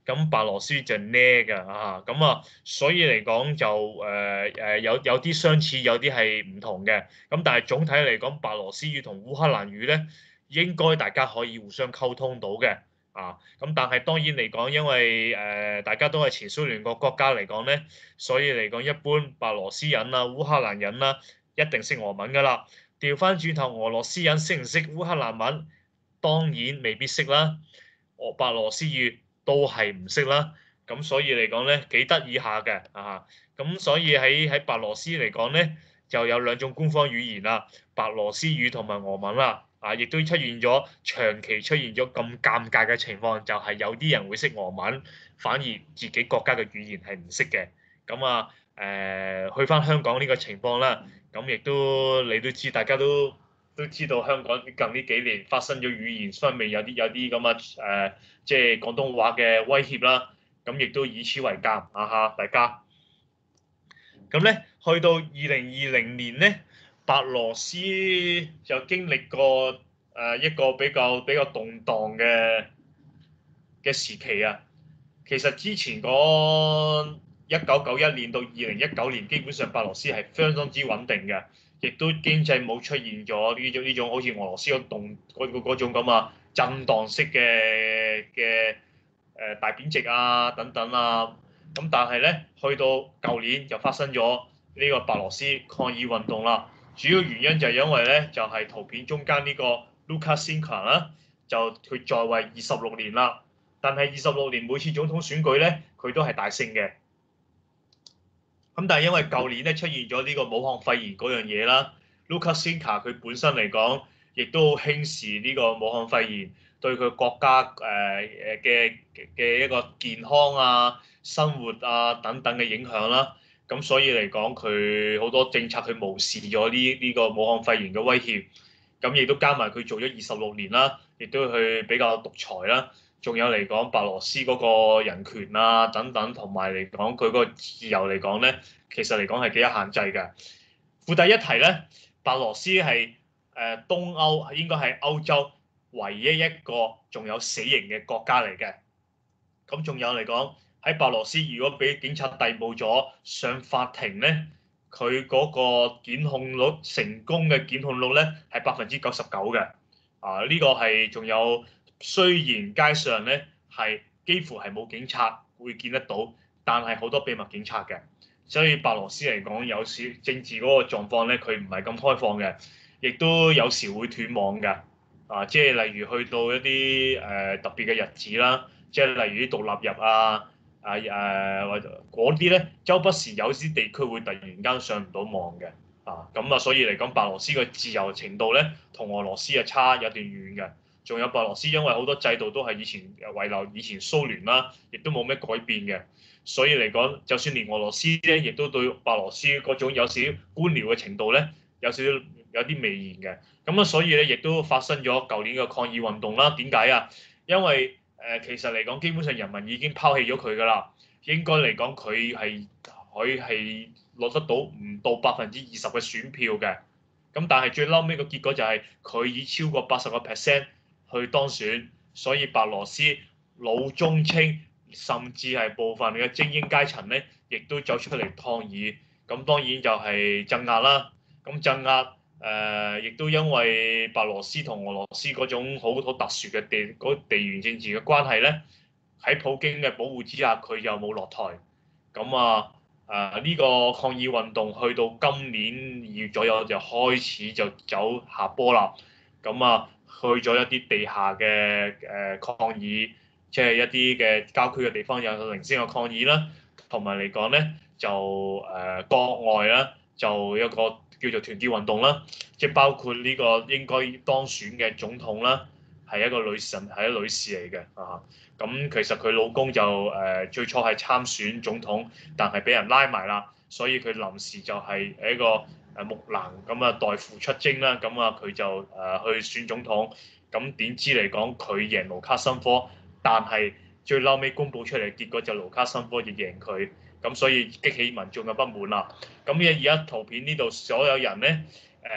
咁白羅斯就呢㗎啊，咁啊，所以嚟講就有啲相似，有啲係唔同嘅。咁但係總體嚟講，白羅斯語同烏克蘭語咧，應該大家可以互相溝通到嘅啊。咁但係當然嚟講，因為大家都係前蘇聯個國家嚟講咧，所以嚟講一般白羅斯人啊、烏克蘭人啦、一定識俄文㗎啦。調翻轉頭，俄羅斯人識唔識烏克蘭文？當然未必識啦。白羅斯語都係唔識啦。咁所以嚟講咧，幾得意下嘅啊。咁所以喺白羅斯嚟講咧，就有兩種官方語言啦，白羅斯語同埋俄文啦。啊，亦都長期出現咗咁尷尬嘅情況，就係有啲人會識俄文，反而自己國家嘅語言係唔識嘅。咁啊，去翻香港呢個情況啦。咁亦都你都知，大家都知道香港近呢幾年發生咗語言方面有啲咁嘅即係廣東話嘅威脅啦。咁亦都以此為鑑啊嚇，大家。咁咧，去到2020年咧，白羅斯就經歷過一個比較動盪嘅時期啊。其實之前嗰1991年到2019年，基本上白羅斯係相當之穩定嘅，亦都經濟冇出現咗呢種好似俄羅斯嗰種咁啊震盪式嘅大貶值啊等等啊。咁但係咧，去到舊年就發生咗呢個白羅斯抗議運動啦。主要原因就係因為咧，就係圖片中間呢個 Lukashenko 啦，就佢在位26年啦。但係26年每次總統選舉咧，佢都係大勝嘅。咁但係因為舊年咧出現咗呢個武漢肺炎嗰樣嘢啦，Lukashenko 佢本身嚟講，亦都好輕視呢個武漢肺炎對佢國家嘅一個健康啊、生活啊等等嘅影響啦。咁所以嚟講，佢好多政策佢無視咗呢個武漢肺炎嘅威脅。咁亦都加埋佢做咗26年啦，亦都去比較獨裁啦。仲有嚟講白羅斯嗰個人權啊等等，同埋嚟講佢個自由嚟講咧，其實嚟講係幾有限制嘅。附帶一提咧，白羅斯係東歐應該係歐洲唯一一個仲有死刑嘅國家嚟嘅。咁仲有嚟講喺白羅斯，如果俾警察逮捕咗上法庭咧，佢嗰個檢控率成功嘅檢控率咧係99%嘅。啊，呢個係仲有。雖然街上咧係幾乎係冇警察會見得到，但係好多秘密警察嘅，所以白羅斯嚟講有時政治嗰個狀況咧，佢唔係咁開放嘅，亦都有時會斷網嘅。啊，即係例如去到一啲特別嘅日子啦，即係例如啲獨立日啊，或者嗰啲咧，周不時有啲地區會突然間上唔到網嘅。啊，咁啊，所以嚟講白羅斯嘅自由程度咧，同俄羅斯係差有段遠嘅。仲有白羅斯，因為好多制度都係以前遺留以前蘇聯啦，亦都冇咩改變嘅，所以嚟講，就算連俄羅斯咧，亦都對白羅斯嗰種有少少官僚嘅程度咧，有啲微言嘅。咁啊，所以咧，亦都發生咗舊年嘅抗議運動啦。點解啊？因為其實嚟講，基本上人民已經拋棄咗佢㗎啦。應該嚟講，佢係攞得到唔到20%嘅選票嘅。咁但係最嬲尾個結果就係佢以超過80%去當選，所以白羅斯老中青甚至係部分嘅精英階層咧，亦都走出嚟抗議。咁當然就係鎮壓啦。咁鎮壓亦都因為白羅斯同俄羅斯嗰種好特殊嘅地緣政治嘅關係咧，喺普京嘅保護之下，佢又冇落台。咁呢個抗議運動去到今年2月左右就開始就走下坡啦。咁去咗一啲地下嘅抗議，即係一啲嘅郊區嘅地方有零星嘅抗議啦。同埋嚟講咧，就國外啦，就有一個叫做團結運動啦，即係包括呢個應該當選嘅總統啦，係一個女神，係一個女士嚟嘅啊。咁其實佢老公就最初係參選總統，但係俾人拉埋啦，所以佢臨時就係一個木蘭咁代父出征啦。咁佢就去選總統。咁點知嚟講佢贏盧卡申科，但係最嬲尾公佈出嚟結果就盧卡申科亦贏佢。咁所以激起民眾嘅不滿啦。咁而家圖片呢度所有人咧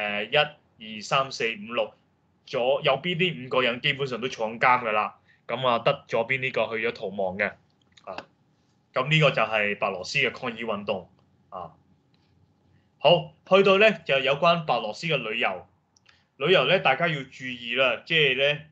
1、2、3、4、5、6，右邊呢5個人基本上都坐緊監㗎啦。咁得左邊呢個去咗逃亡嘅。 咁呢個就係白羅斯嘅抗議運動啊。好，去到咧就有關白羅斯嘅旅遊。旅遊咧，大家要注意啦，即係咧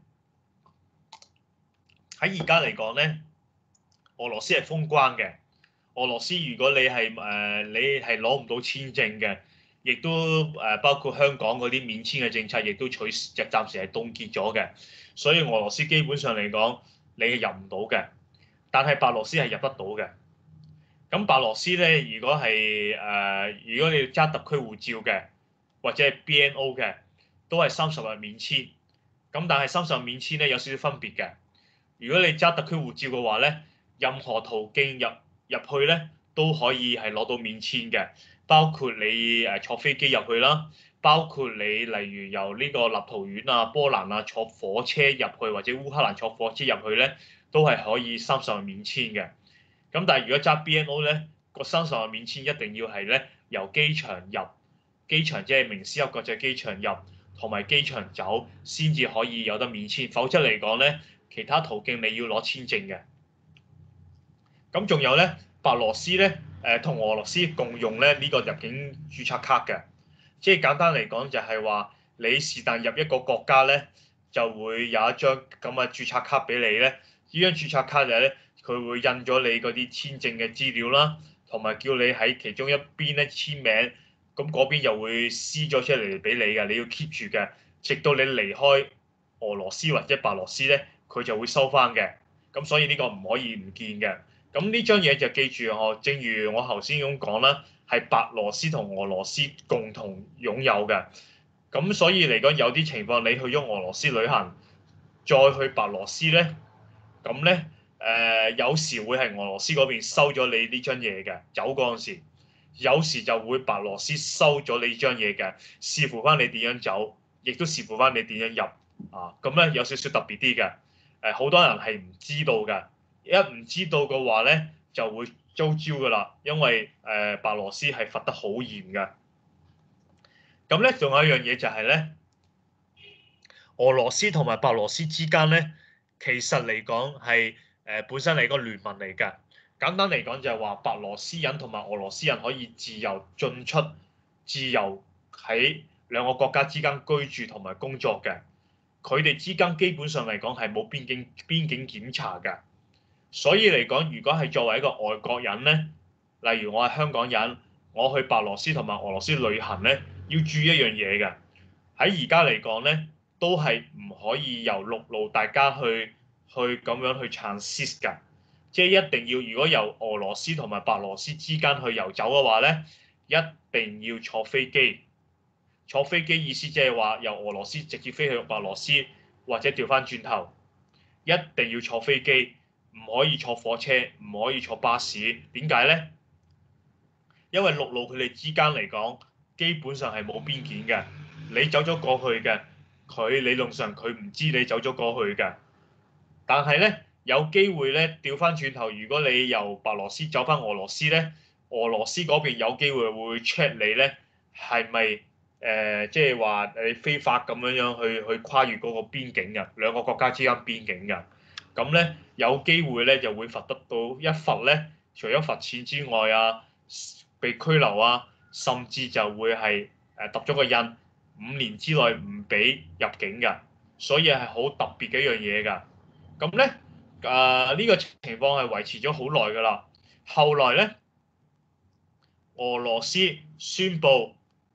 喺而家嚟講咧，俄羅斯係封關嘅。俄羅斯如果你係攞唔到簽證嘅，亦都包括香港嗰啲免簽嘅政策，亦都暫時係凍結咗嘅。所以俄羅斯基本上嚟講，你係入唔到嘅。但係白羅斯係入得到嘅。咁白羅斯咧，如果你要揸特區護照嘅，或者係 BNO 嘅，都係30日免簽。咁但係30日免簽咧有少少分別嘅。如果你揸特區護照嘅話咧，任何途徑入去咧都可以係攞到免簽嘅，包括你坐飛機入去啦，包括你例如由呢個立陶宛啊、波蘭啊坐火車入去，或者烏克蘭坐火車入去咧，都係可以30日免簽嘅。咁但係如果揸 BNO 咧，個30日免簽一定要係咧由機場入，機場即係明斯克國際機場入，同埋機場走先至可以有得免簽，否則嚟講咧，其他途徑你要攞簽證嘅。咁仲有咧，白羅斯咧同俄羅斯共用咧呢個入境註冊卡嘅，即係簡單嚟講就係話你是但入一個國家咧，就會有一張咁嘅註冊卡俾你咧，呢張註冊卡就係咧，佢會印咗你嗰啲簽證嘅資料啦，同埋叫你喺其中一邊咧簽名，咁嗰邊又會撕咗出嚟俾你嘅，你要 keep 住嘅，直到你離開俄羅斯或者白羅斯咧，佢就會收翻嘅。咁所以呢個唔可以唔見嘅。咁呢張嘢就記住正如我頭先咁講啦，係白羅斯同俄羅斯共同擁有嘅。咁所以嚟講，有啲情況你去咗俄羅斯旅行，再去白羅斯咧，咁咧有時會係俄羅斯嗰邊收咗你呢張嘢嘅，走嗰陣時，有時就會白羅斯收咗你呢張嘢嘅，視乎翻你點樣走，亦都視乎翻你點樣入啊。咁咧有少少特別啲嘅，好多人係唔知道嘅。一唔知道嘅話咧，就會遭招噶啦，因為白羅斯係罰得好嚴嘅。咁咧，仲有一樣嘢就係咧，俄羅斯同埋白羅斯之間咧，其實嚟講係本身係個聯盟嚟㗎。簡單嚟講就係話，白羅斯人同埋俄羅斯人可以自由進出、自由喺兩個國家之間居住同埋工作嘅。佢哋之間基本上嚟講係冇邊境檢查㗎。所以嚟講，如果係作為一個外國人咧，例如我係香港人，我去白羅斯同埋俄羅斯旅行咧，要注意一樣嘢嘅。喺而家嚟講咧，都係唔可以由陸路大家去咁樣去 transit 㗎，即係一定要如果由俄羅斯同埋白羅斯之間去遊走嘅話咧，一定要坐飛機。坐飛機意思即係話由俄羅斯直接飛去白羅斯，或者調翻轉頭，一定要坐飛機。唔可以坐火車，唔可以坐巴士。點解咧？因為陸路佢哋之間嚟講，基本上係冇邊檢嘅。你走咗過去嘅，佢理論上佢唔知你走咗過去嘅。但係咧，有機會咧調翻轉頭，如果你由白羅斯走翻俄羅斯咧，俄羅斯嗰邊有機會會 check 你咧係咪即係話你非法咁樣去跨越嗰個邊境嘅，兩個國家之間邊境嘅。咁咧有機會咧就會罰得到一罰咧，除咗罰錢之外啊，被拘留啊，甚至就會係揼咗個印，5年之內唔俾入境㗎，所以係好特別嘅一樣嘢㗎。咁咧呢個情況係維持咗好耐㗎啦。後來咧，俄羅斯宣布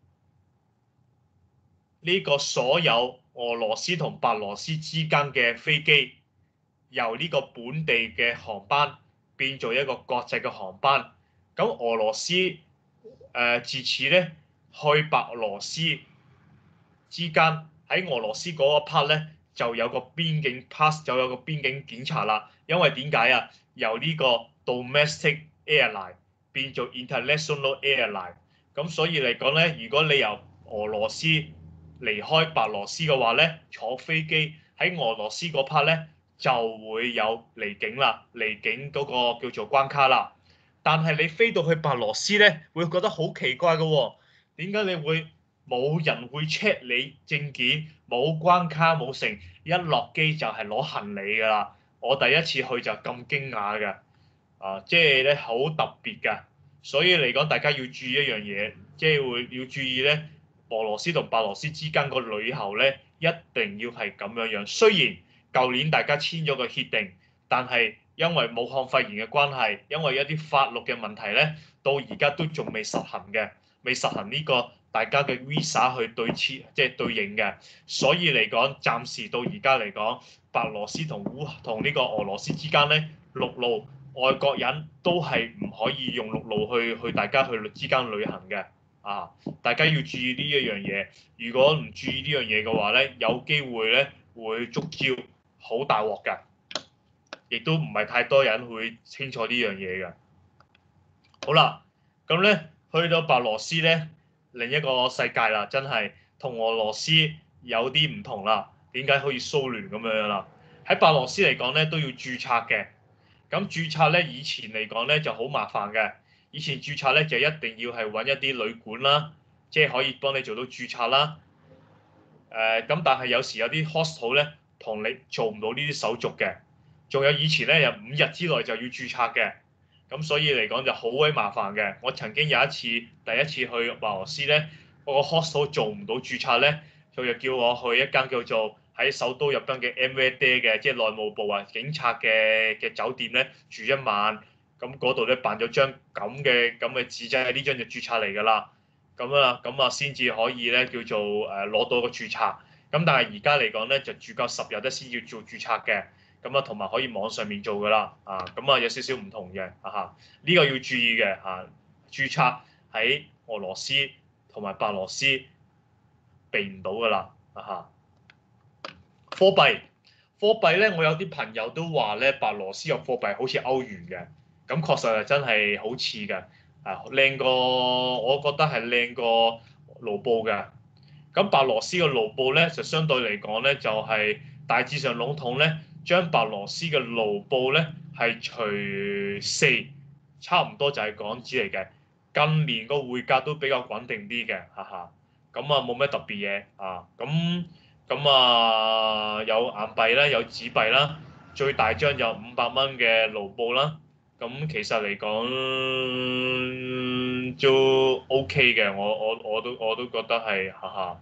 呢個所有俄羅斯同白羅斯之間嘅飛機，由呢個本地嘅航班變做一個國際嘅航班，咁俄羅斯自此咧去白羅斯之間喺俄羅斯嗰個 part 咧就有個邊境 pass， 就有個邊境檢查啦。因為點解啊？由呢個 domestic airline 變做 international airline，咁所以嚟講咧，如果你由俄羅斯離開白羅斯嘅話咧，坐飛機喺俄羅斯嗰 part 咧，就會有離境啦，離境嗰個叫做關卡啦。但係你飛到去白羅斯咧，會覺得好奇怪嘅喎，點解你會冇人會 check 你證件，冇關卡冇成，一落機就係攞行李㗎啦。我第一次去就咁驚訝嘅， 即係咧好特別㗎。所以嚟講，大家要注意一樣嘢，即係會要注意咧，俄羅斯同白羅斯之間個旅遊咧，一定要係咁樣樣。雖然舊年大家簽咗個協定，但係因為武漢肺炎嘅關係，因為一啲法律嘅問題咧，到而家都仲未實行嘅，未實行呢個大家嘅 visa 去對切，即係對應嘅。所以嚟講，暫時到而家嚟講，白羅斯同呢個俄羅斯之間咧，陸路外國人都係唔可以用陸路去大家去之間旅行嘅。大家要注意呢一樣嘢。如果唔注意呢樣嘢嘅話咧，有機會咧會觸礁，好大鑊㗎。亦都唔係太多人會清楚呢樣嘢嘅。好啦，咁咧去到白羅斯咧，另一個世界啦，真係同俄羅斯有啲唔同啦。點解好似蘇聯咁樣啦？喺白羅斯嚟講咧都要註冊嘅。咁註冊咧以前嚟講咧就好麻煩嘅。以前註冊咧就一定要係揾一啲旅館啦，即係可以幫你做到註冊啦。咁但係有時有啲 hostel 咧同你做唔到呢啲手續嘅。仲有以前咧，有5日之內就要註冊嘅，咁所以嚟講就好鬼麻煩嘅。我曾經有一次第一次去白羅斯咧，我個 hostel 做唔到註冊咧，佢就叫我去一間叫做喺首都入邊嘅 MVD 嘅，即係內務部啊警察嘅酒店咧住一晚，咁嗰度咧辦咗張咁嘅紙仔，呢張就註冊嚟㗎啦。咁啊先至可以咧叫做攞到個註冊。咁但係而家嚟講咧就住夠10日咧先要做註冊嘅。咁啊，同埋可以網上面做㗎啦，咁啊有少少唔同嘅，呢個要注意嘅，註冊喺俄羅斯同埋白羅斯避唔到㗎啦，貨幣咧，我有啲朋友都話咧，白羅斯有貨幣好似歐元嘅，咁確實係真係好似嘅，靚過我覺得係靚過盧布嘅。咁白羅斯嘅盧布咧就相對嚟講咧就係大致上籠統咧。將白羅斯嘅盧布咧係除4，差唔多就係港紙嚟嘅。近年個匯價都比較穩定啲嘅，咁啊冇咩特別嘢咁有硬幣啦，有紙幣啦，最大張有500蚊嘅盧布啦。咁其實嚟講都 OK 嘅，我都覺得係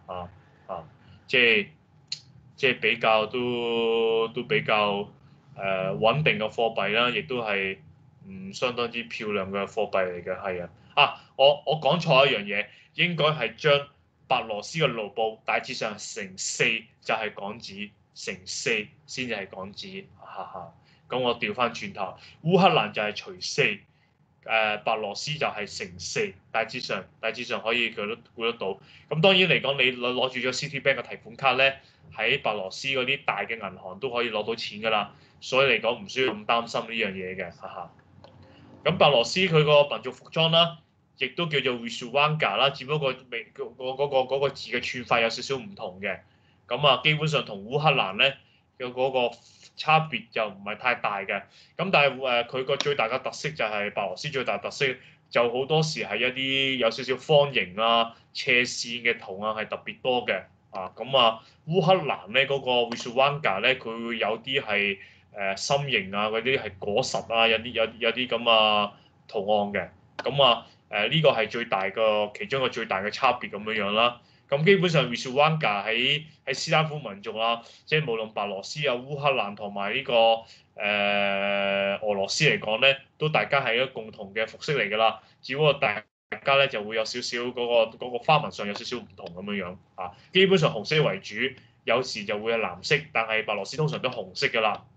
即係比較都比較穩定嘅貨幣啦，亦都係相當之漂亮嘅貨幣嚟嘅，係啊。我講錯一樣嘢，應該係將白羅斯嘅盧布大致上乘4就係港紙，乘4先至係港紙，咁我調翻轉頭，烏克蘭就係除4，白羅斯就係乘4，大致上可以估得到。咁當然嚟講，你攞住咗 Citibank 嘅提款卡咧，喺白羅斯嗰啲大嘅銀行都可以攞到錢㗎啦，所以嚟講唔需要咁擔心呢樣嘢嘅，咁白羅斯佢個民族服裝啦，亦都叫做 Vysuvanga 啦，只不過嗰個字嘅串法有少少唔同嘅。咁基本上同烏克蘭咧嘅嗰個差別就唔係太大嘅。咁但係佢個最大嘅特色就係白羅斯最大特色就好多時係一啲有少少方形斜線嘅圖案係特別多嘅。烏克蘭咧嗰個 Vysuvanga 咧，佢會有啲係心形嗰啲係果實有啲咁圖案嘅。呢個係其中一個最大嘅差別咁樣啦。咁基本上 Vysuvanga 喺斯拉夫民族即係無論白羅斯烏克蘭同埋呢個俄羅斯嚟講咧，都大家係一個共同嘅服飾嚟㗎啦。只不過大家咧就會有少少嗰個花紋上有少少唔同咁樣基本上紅色為主，有時就會有藍色，但係白羅斯通常都紅色㗎啦。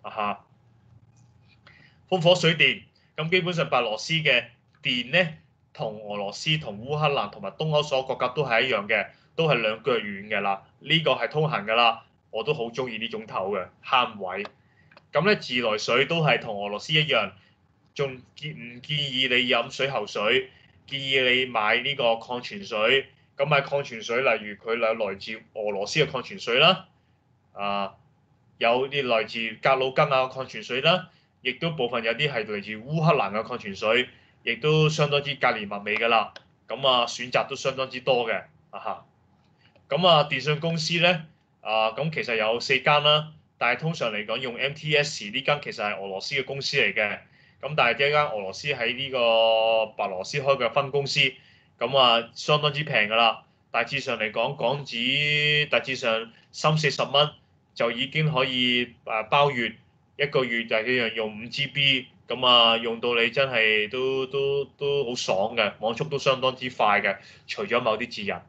風火水電，咁基本上白羅斯嘅電咧，同俄羅斯同烏克蘭同埋東歐所有國家都係一樣嘅，都係2腳遠嘅啦。呢個係通行㗎啦，我都好中意呢種頭嘅慳位。咁咧自來水都係同俄羅斯一樣，仲唔建議你飲水喉水，建議你買呢個礦泉水。咁買礦泉水，例如佢來自俄羅斯嘅礦泉水啦，有啲來自格魯吉亞嘅礦泉水啦，亦都部分有啲係嚟自烏克蘭嘅礦泉水，亦都相當之價廉物美㗎啦。選擇都相當之多嘅。電信公司咧，咁其實有4間啦，但係通常嚟講用 MTS 呢間其實係俄羅斯嘅公司嚟嘅。 咁但係呢間俄羅斯喺呢個白羅斯開嘅分公司，咁啊相當之平㗎啦。大致上嚟講，港紙大致上30-40蚊就已經可以包月，一個月就一樣用5GB，咁啊用到你真係都好爽嘅，網速都相當之快嘅，除咗某啲節日。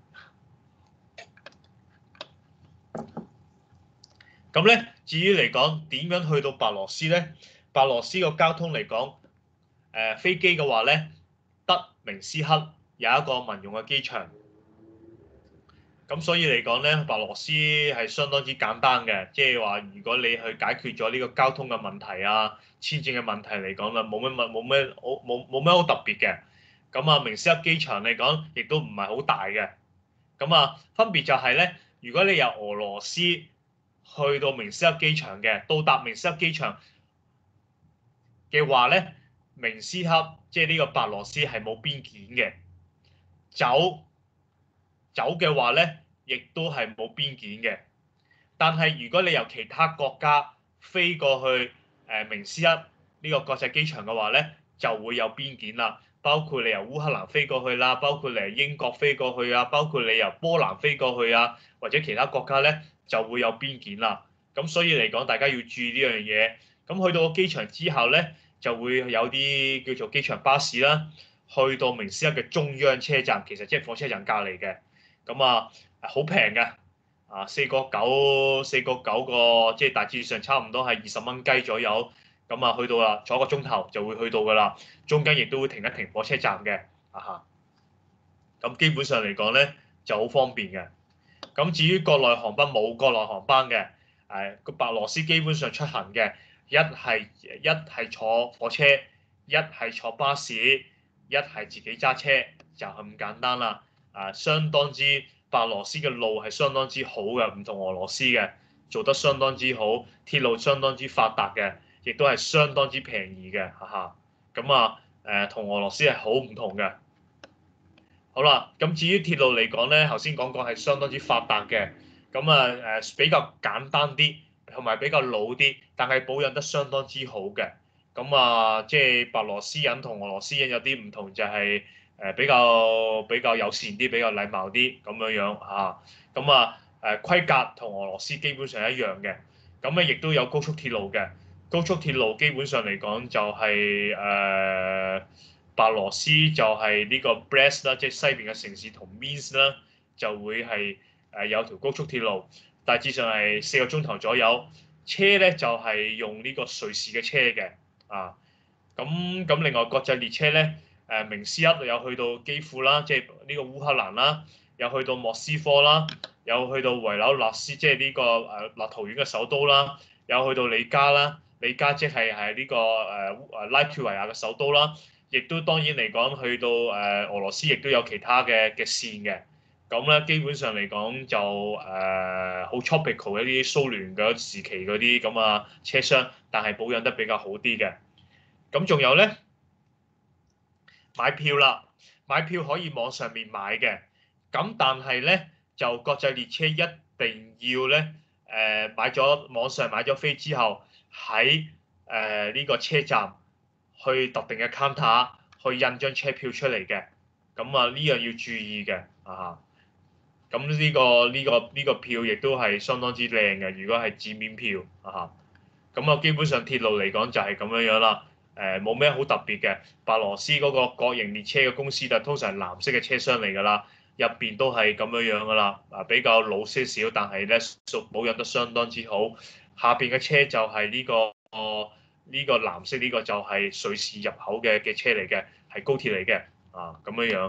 咁咧，至於嚟講點樣去到白羅斯咧？白羅斯個交通嚟講，飛機嘅話咧，得明斯克有一個民用嘅機場。咁所以嚟講咧，白羅斯係相當之簡單嘅，即係話如果你去解決咗呢個交通嘅問題啊、簽證嘅問題嚟講啦，冇咩好特別嘅。咁啊，明斯克機場嚟講，亦都唔係好大嘅。咁啊，分別就係咧，如果你由俄羅斯去到明斯克機場嘅，到達明斯克機場嘅話咧，明斯克即係呢個白羅斯係冇邊檢嘅，走嘅話咧，亦都係冇邊檢嘅。但係如果你由其他國家飛過去明斯克呢個國際機場嘅話咧，就會有邊檢啦。包括你由烏克蘭飛過去啦，包括你由英國飛過去啊，包括你由波蘭飛過去啊，或者其他國家咧就會有邊檢啦。咁所以嚟講，大家要注意呢樣嘢。咁去到個機場之後咧，就會有啲叫做機場巴士啦，去到明斯克嘅中央車站，其實即係火車站隔離嘅。咁啊，好平嘅，4.9個，即係大致上差唔多係20蚊雞左右。咁啊，去到啦，坐1個鐘頭就會去到㗎啦。中間亦都會停一停火車站嘅，咁基本上嚟講咧就好方便嘅。咁至於國內航班冇國內航班嘅，個白羅斯基本上出行嘅，一係坐火車，一係坐巴士，一係自己揸車，就係咁簡單啦。相當之白羅斯嘅路係相當之好嘅，唔同俄羅斯嘅，做得相當之好，鐵路相當之發達嘅，亦都係相當之便宜嘅，咁啊同俄羅斯係好唔同嘅。好啦，咁至於鐵路嚟講咧，頭先講過係相當之發達嘅，咁啊比較簡單啲，同埋比較老啲，但係保養得相當之好嘅。咁啊，即係白羅斯人同俄羅斯人有啲唔同，就係比較友善啲，比較禮貌啲咁樣嚇。咁啊規格同俄羅斯基本上一樣嘅。咁咧亦都有高速鐵路嘅。高速鐵路基本上嚟講就係白羅斯就係呢個 Brest 啦，即係西邊嘅城市同 Minsk 啦，就會係有條高速鐵路，大致上係4個鐘頭左右。車咧就係用呢個瑞士嘅車嘅。咁另外國際列車咧，明斯克有去到基輔啦，即係呢個烏克蘭啦，有去到莫斯科啦，有去到維紐納斯，即係呢個立陶宛嘅首都啦，有去到里加啦，里加即係呢個拉脫維亞嘅首都啦，亦都當然嚟講去到俄羅斯亦都有其他嘅線嘅。咁咧基本上嚟講就好 tropical 一啲蘇聯嗰時期嗰啲咁啊車廂，但係保養得比較好啲嘅。咁仲有咧買票啦，買票可以網上面買嘅。咁但係咧就國際列車一定要咧網上買咗飛之後，喺呢個車站去特定嘅 counter 去印張車票出嚟嘅。咁啊呢樣要注意嘅咁呢個票亦都係相當之靚嘅，如果係紙面票咁啊基本上鐵路嚟講就係咁樣啦。冇咩好特別嘅。白羅斯嗰個國營列車嘅公司就通常係藍色嘅車廂嚟㗎啦，入邊都係咁樣㗎啦。比較老些少，但係咧保養得相當之好。下邊嘅車就係呢個藍色，呢個就係瑞士入口嘅車嚟嘅，係高鐵嚟嘅咁樣。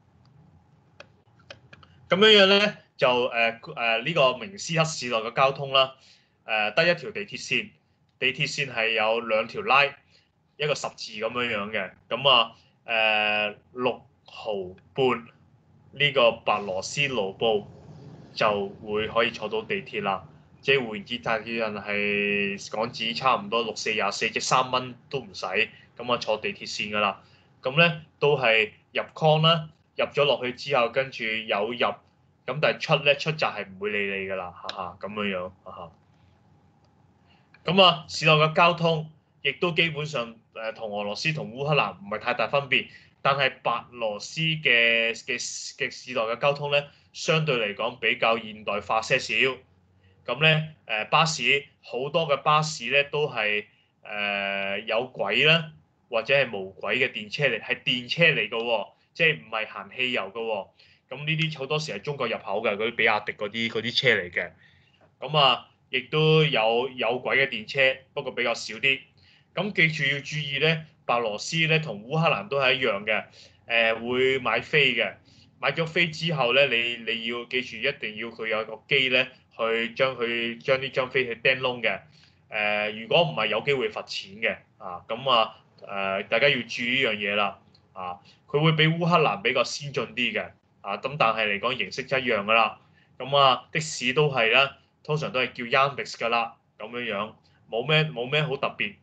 咁樣咧就呢個明斯克市內嘅交通啦，得一條地鐵線，地鐵線係有2條拉，一個十字咁樣嘅。咁6毫半呢個白羅斯盧布就會可以坐到地鐵啦，即係換言之，大約係港紙差唔多6、4、24，即係3蚊都唔使，咁啊坐地鐵線㗎啦。咁咧都係入 con 啦，入咗落去之後，跟住有入，咁但係出閘係唔會理你㗎啦，咁樣。咁市內嘅交通亦都基本上同俄羅斯同烏克蘭唔係太大分別，但係白羅斯嘅時代嘅交通咧，相對嚟講比較現代化些少。咁咧巴士好多嘅巴士咧都係有軌啦，或者係無軌嘅電車嚟，係電車嚟嘅喎，即係唔係行汽油嘅喎。咁呢啲好多時係中國入口嘅，嗰啲比亞迪嗰啲車嚟嘅。咁啊，亦都有軌嘅電車，不過比較少啲。咁記住要注意咧，白羅斯咧同烏克蘭都係一樣嘅，會買飛嘅。買咗飛之後咧，你要記住一定要佢有個機咧，去將呢張飛去釘窿嘅。如果唔係有機會罰錢嘅。咁大家要注意呢樣嘢啦。佢會比烏克蘭比較先進啲嘅。咁但係嚟講形式一樣㗎啦。咁的士都係啦，通常都係叫 Yandex 㗎啦，咁樣冇咩好特別。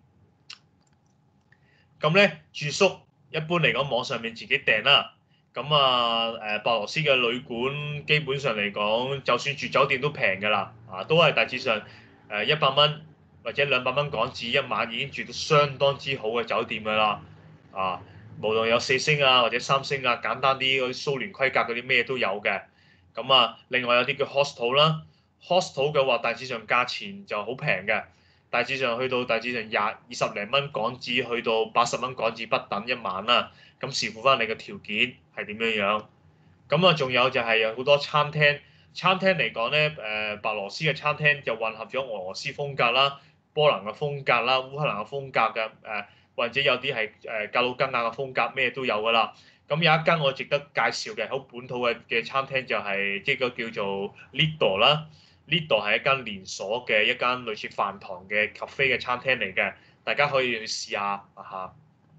咁咧住宿一般嚟講網上面自己訂啦。咁白羅斯嘅旅館基本上嚟講，就算住酒店都平㗎啦。都係大致上100蚊或者200蚊港紙一晚已經住到相當之好嘅酒店㗎啦。無論有4星或者3星簡單啲嗰啲蘇聯規格嗰啲咩都有嘅。咁另外有啲叫 hostel 啦 ，hostel 嘅話大致上價錢就好平嘅，大致上20-20零蚊港紙，去到80蚊港紙不等一晚啦。咁視乎翻你嘅條件係點樣樣。咁仲有就係有好多餐廳，餐廳嚟講咧，白羅斯嘅餐廳就混合咗俄羅斯風格啦、波蘭嘅風格啦、烏克蘭嘅風格嘅，或者有啲係格魯吉亞嘅風格，咩都有㗎啦。咁有一間我值得介紹嘅好本土嘅餐廳就係即係個叫做 Lido 啦。Lido 係一間連鎖嘅一間類似飯堂嘅 cafe 嘅餐廳嚟嘅，大家可以去試下嚇。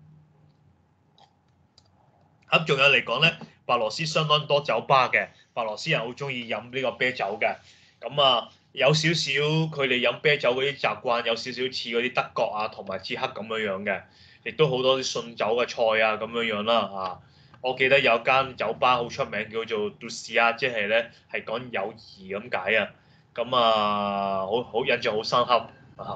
咁仲有嚟講咧，白羅斯相當多酒吧嘅，白羅斯人好中意飲呢個啤酒嘅。咁有少少佢哋飲啤酒嗰啲習慣，有少少似嗰啲德國同埋捷克咁樣嘅，亦都好多啲順酒嘅菜咁樣啦。我記得有間酒吧好出名，叫做 Dusia，即係咧係講友誼咁解啊。好印象好深刻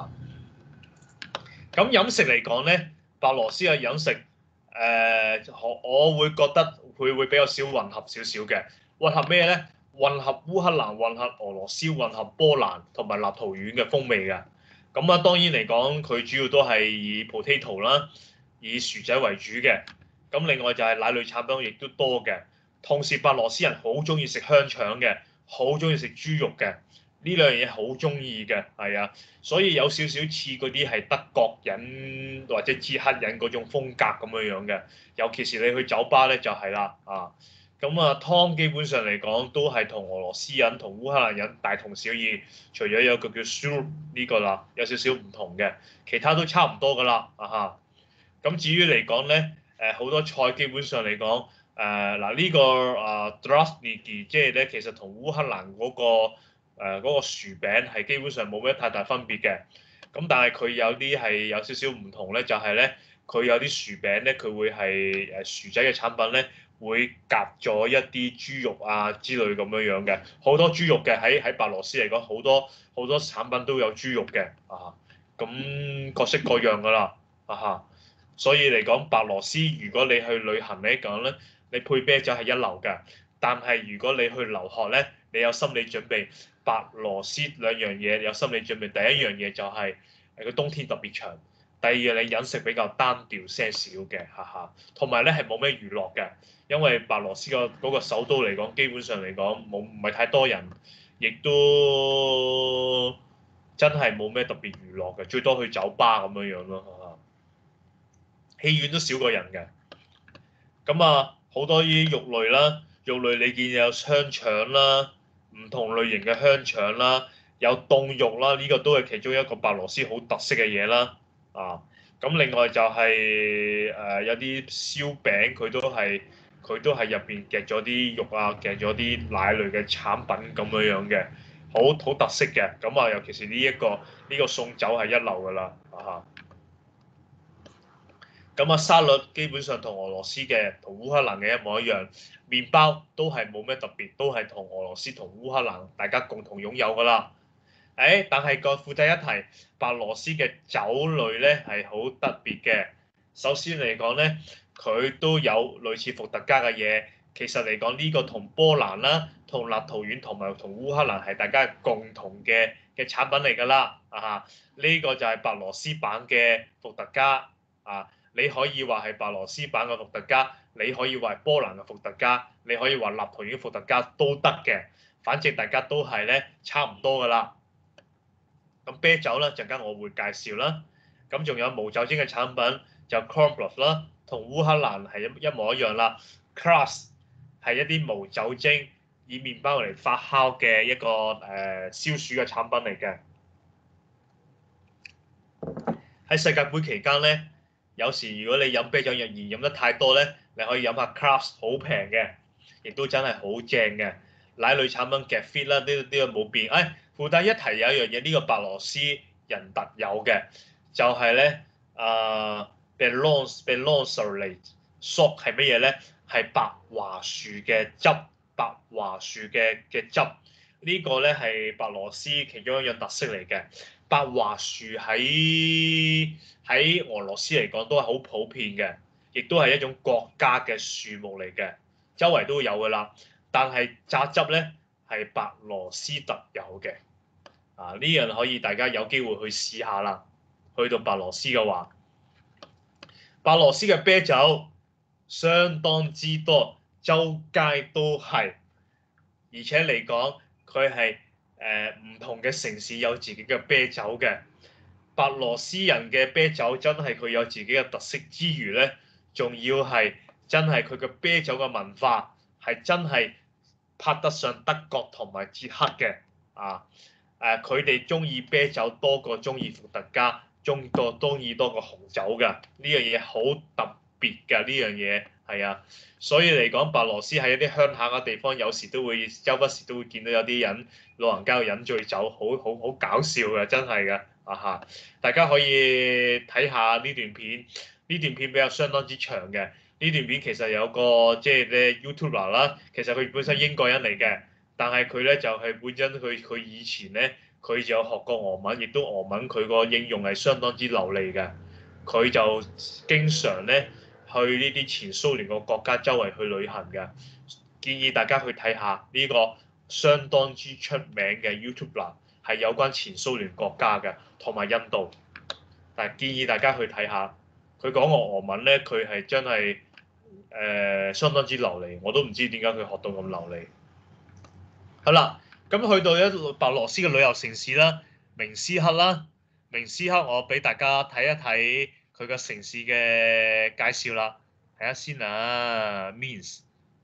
咁飲食嚟講咧，白羅斯嘅飲食我會覺得佢會比較少混合少少嘅。混合咩咧？混合烏克蘭、混合俄羅斯、混合波蘭同埋立陶宛嘅風味嘅。當然嚟講，佢主要都係以 potato 啦，以薯仔為主嘅。咁另外就係奶類產品亦都多嘅。同時白羅斯人好中意食香腸嘅，好中意食豬肉嘅。呢兩樣嘢好中意嘅，係啊，所以有少少似嗰啲係德國人或者捷克人嗰種風格咁樣嘅。尤其是你去酒吧咧就係啦。湯基本上嚟講都係同俄羅斯人同烏克蘭人大同小異，除咗有個叫 soup 呢個啦，有少少唔同嘅，其他都差唔多噶啦。咁至於嚟講咧，好多菜基本上嚟講，呢個drasniki 即係咧，其實同烏克蘭嗰個薯餅係基本上冇咩太大分別嘅。咁但係佢有啲係有少少唔同咧，就係咧佢有啲薯餅咧，佢會係薯仔嘅產品咧，會夾咗一啲豬肉之類咁樣嘅，好多豬肉嘅喺白羅斯嚟講，好多產品都有豬肉嘅。咁各式各樣噶啦。所以嚟講，白羅斯如果你去旅行嚟講咧，你配啤酒係一流嘅。但係如果你去留學咧，你有心理準備，白羅斯兩樣嘢有心理準備。第一樣嘢就係佢冬天特別長，第二樣你飲食比較單調些少嘅，同埋咧係冇咩娛樂嘅，因為白羅斯嗰個首都嚟講，基本上嚟講唔係太多人，亦都真係冇咩特別娛樂嘅，最多去酒吧咁樣咯。戲院都少過人嘅。好多啲肉類啦，肉類你見有香腸啦，唔同類型嘅香腸啦，有凍肉啦，呢個都係其中一個白羅斯好特色嘅嘢啦。咁另外就係有啲燒餅，佢都係入邊夾咗啲肉夾咗啲奶類嘅產品咁樣嘅，好特色嘅。尤其是呢個送酒係一流㗎啦。沙律基本上同俄羅斯嘅同烏克蘭嘅一模一樣，麵包都係冇咩特別，都係同俄羅斯同烏克蘭大家共同擁有㗎啦。但係個附帶一提，白羅斯嘅酒類咧係好特別嘅。 首先嚟講咧，佢都有類似伏特加嘅嘢。其實嚟講，呢個同波蘭啦、同立陶宛同埋同烏克蘭係大家共同嘅產品嚟㗎啦。呢個就係白羅斯版嘅伏特加。你可以話係白羅斯版嘅伏特加，你可以話係波蘭嘅伏特加，你可以話立陶宛嘅伏特加都得嘅。反正大家都係咧差唔多㗎啦。咁啤酒咧陣間我會介紹啦。咁仲有無酒精嘅產品就 Kornbluff 啦，同烏克蘭係一模一樣啦。Kvas 係一啲無酒精以麵包嚟發酵嘅一個消暑嘅產品嚟嘅。喺世界盃期間咧，有時如果你飲啤酒而飲得太多咧，你可以飲下 Kvas 好平嘅，亦都真係好正嘅。奶類產品嘅 Fit 啦，呢個冇變。附帶一提有一樣嘢，呢個白羅斯人特有嘅就係咧Bellonsolate Sok 係乜嘢咧？係白樺樹嘅汁，白樺樹嘅汁。呢個咧係白羅斯其中一樣特色嚟嘅。白樺樹喺俄羅斯嚟講都係好普遍嘅，亦都係一種國家嘅樹木嚟嘅，周圍都有㗎啦。但係榨汁咧係白羅斯特有嘅。呢樣可以大家有機會去試下啦。去到白羅斯嘅話，白羅斯嘅啤酒相當之多，周街都係，而且嚟講佢係唔同嘅城市有自己嘅啤酒嘅。白羅斯人嘅啤酒真係佢有自己嘅特色之餘咧，仲要係真係佢嘅啤酒嘅文化係真係拍得上德國同埋捷克嘅。佢哋中意啤酒多過中意伏特加，中意多過紅酒㗎。呢樣嘢好特別㗎，呢樣嘢係啊。所以嚟講，白羅斯喺一啲鄉下嘅地方，有時都會周不時都會見到有啲人老人家飲醉酒，好搞笑嘅，真係嘅。大家可以睇下呢段片，呢段片比較相當之長嘅。呢段片其實有個即係咧 YouTuber 啦，其實佢本身英國人嚟嘅。但係佢咧就係本身佢以前咧佢就有學過俄文，亦都俄文佢個應用係相當之流利嘅。佢就經常咧去呢啲前蘇聯個國家周圍去旅行嘅。建議大家去睇下呢個相當之出名嘅 YouTuber 係有關前蘇聯國家嘅，同埋印度。但係建議大家去睇下，佢講個俄文咧，佢係真係相當之流利，我都唔知點解佢學到咁流利。好啦，咁去到白羅斯嘅旅遊城市啦，明斯克啦，明斯克我俾大家睇一睇佢個城市嘅介紹啦，睇下先啊 ，Minsk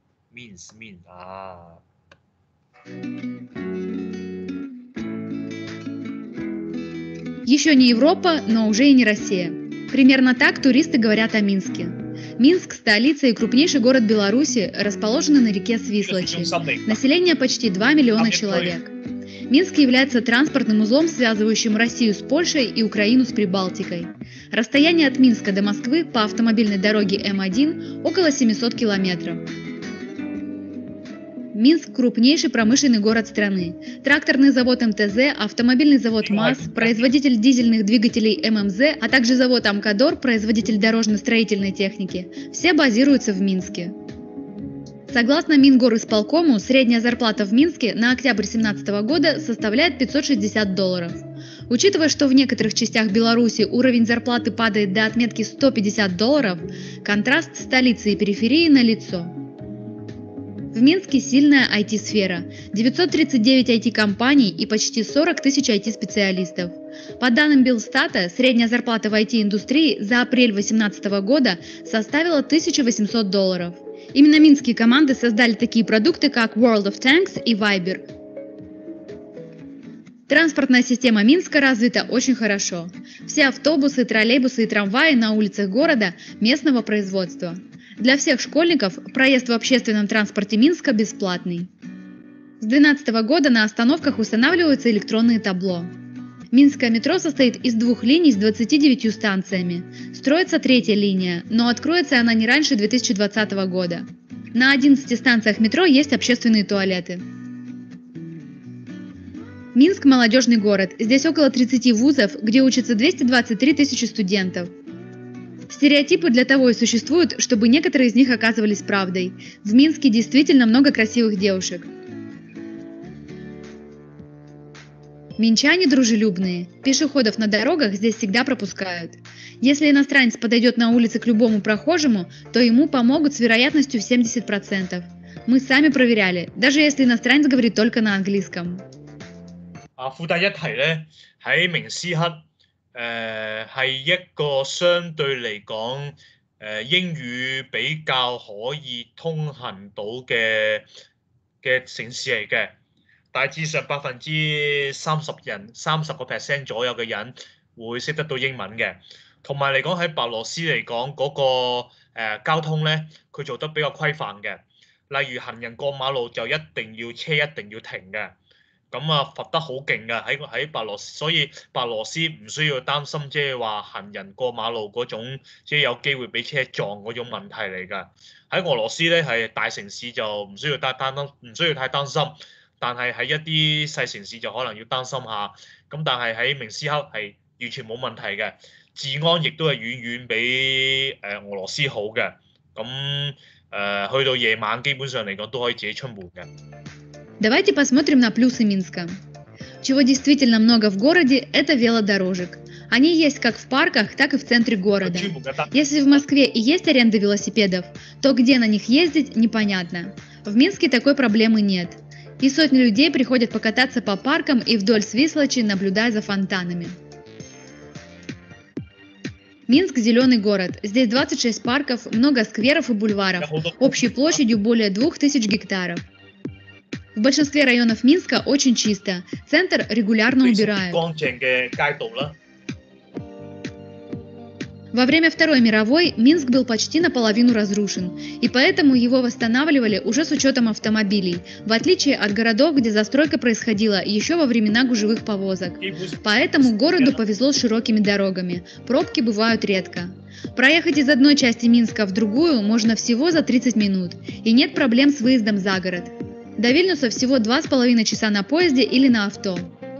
Еще не Европа, но уже и не Россия. Примерно так туристы говорят о Минске. Минск – столица и крупнейший город Беларуси, расположенный на реке Свислочи. Население почти 2 миллиона человек. Минск является транспортным узлом, связывающим Россию с Польшей и Украину с Прибалтикой. Расстояние от Минска до Москвы по автомобильной дороге М1 около 700 километров. Минск – крупнейший промышленный город страны. Тракторный завод МТЗ, автомобильный завод МАЗ, производитель дизельных двигателей ММЗ, а также завод Амкадор, производитель дорожно-строительной техники. Все базируются в Минске. Согласно Мингорисполкому, средняя зарплата в Минске на октябрь 2017 года составляет $560. Учитывая, что в некоторых частях Беларуси уровень зарплаты падает до отметки $150, контраст столицы и периферии налицо. В Минске сильная IT-сфера, 939 IT-компаний и почти 40 тысяч IT-специалистов. По данным Белстата, средняя зарплата в IT-индустрии за апрель 2018 года составила $1800. Именно минские команды создали такие продукты, как World of Tanks и Viber. Транспортная система Минска развита очень хорошо. Все автобусы, троллейбусы и трамваи на улицах города местного производства. Для всех школьников проезд в общественном транспорте Минска бесплатный. С 2012 года на остановках устанавливаются электронные табло. Минское метро состоит из 2 линий с 29 станциями. Строится 3-я линия, но откроется она не раньше 2020 года. На 11 станциях метро есть общественные туалеты. Минск – молодежный город. Здесь около 30 вузов, где учатся 223 тысячи студентов. Стереотипы для того и существуют, чтобы некоторые из них оказывались правдой. В Минске действительно много красивых девушек. Минчане дружелюбные. Пешеходов на дорогах здесь всегда пропускают. Если иностранец подойдет на улице к любому прохожему, то ему помогут с вероятностью в 70%. Мы сами проверяли, даже если иностранец говорит только на английском. 附帶一提咧，喺明斯克係一個相對嚟講英語比較可以通行到嘅城市嚟嘅。大致上30%左右嘅人會識得到英文嘅，同埋嚟講喺白羅斯嚟講嗰個交通咧，佢做得比較規範嘅。例如行人過馬路就一定要停嘅。咁罰得好勁㗎喺白羅斯，所以白羅斯唔需要擔心即係話行人過馬路嗰種即係有機會俾車撞嗰種問題嚟㗎。喺俄羅斯咧係大城市就唔需要太擔心。但係喺一啲細城市就可能要擔心下，咁但係喺明斯克係完全冇問題嘅，治安亦都係遠比俄羅斯好嘅，咁去到夜晚基本上嚟講都可以自己出門嘅。 Давайте посмотрим на плюсы Минска. Чего действительно много в городе, это велодорожек. Они есть как в парках, так и в центре города. Если в Москве и есть аренда велосипедов, то где на них ездить, непонятно. В Минске такой проблемы нет. И сотни людей приходят покататься по паркам и вдоль Свислочи, наблюдая за фонтанами. Минск – зеленый город. Здесь 26 парков, много скверов и бульваров, общей площадью более 2000 гектаров. В большинстве районов Минска очень чисто, центр регулярно убирают. Во время Второй мировой Минск был почти наполовину разрушен, и поэтому его восстанавливали уже с учетом автомобилей, в отличие от городов, где застройка происходила еще во времена гужевых повозок. Поэтому городу повезло с широкими дорогами, пробки бывают редко. Проехать из одной части Минска в другую можно всего за 30 минут, и нет проблем с выездом за город. До Вильнюса всего 2,5 часа на поезде или на авто.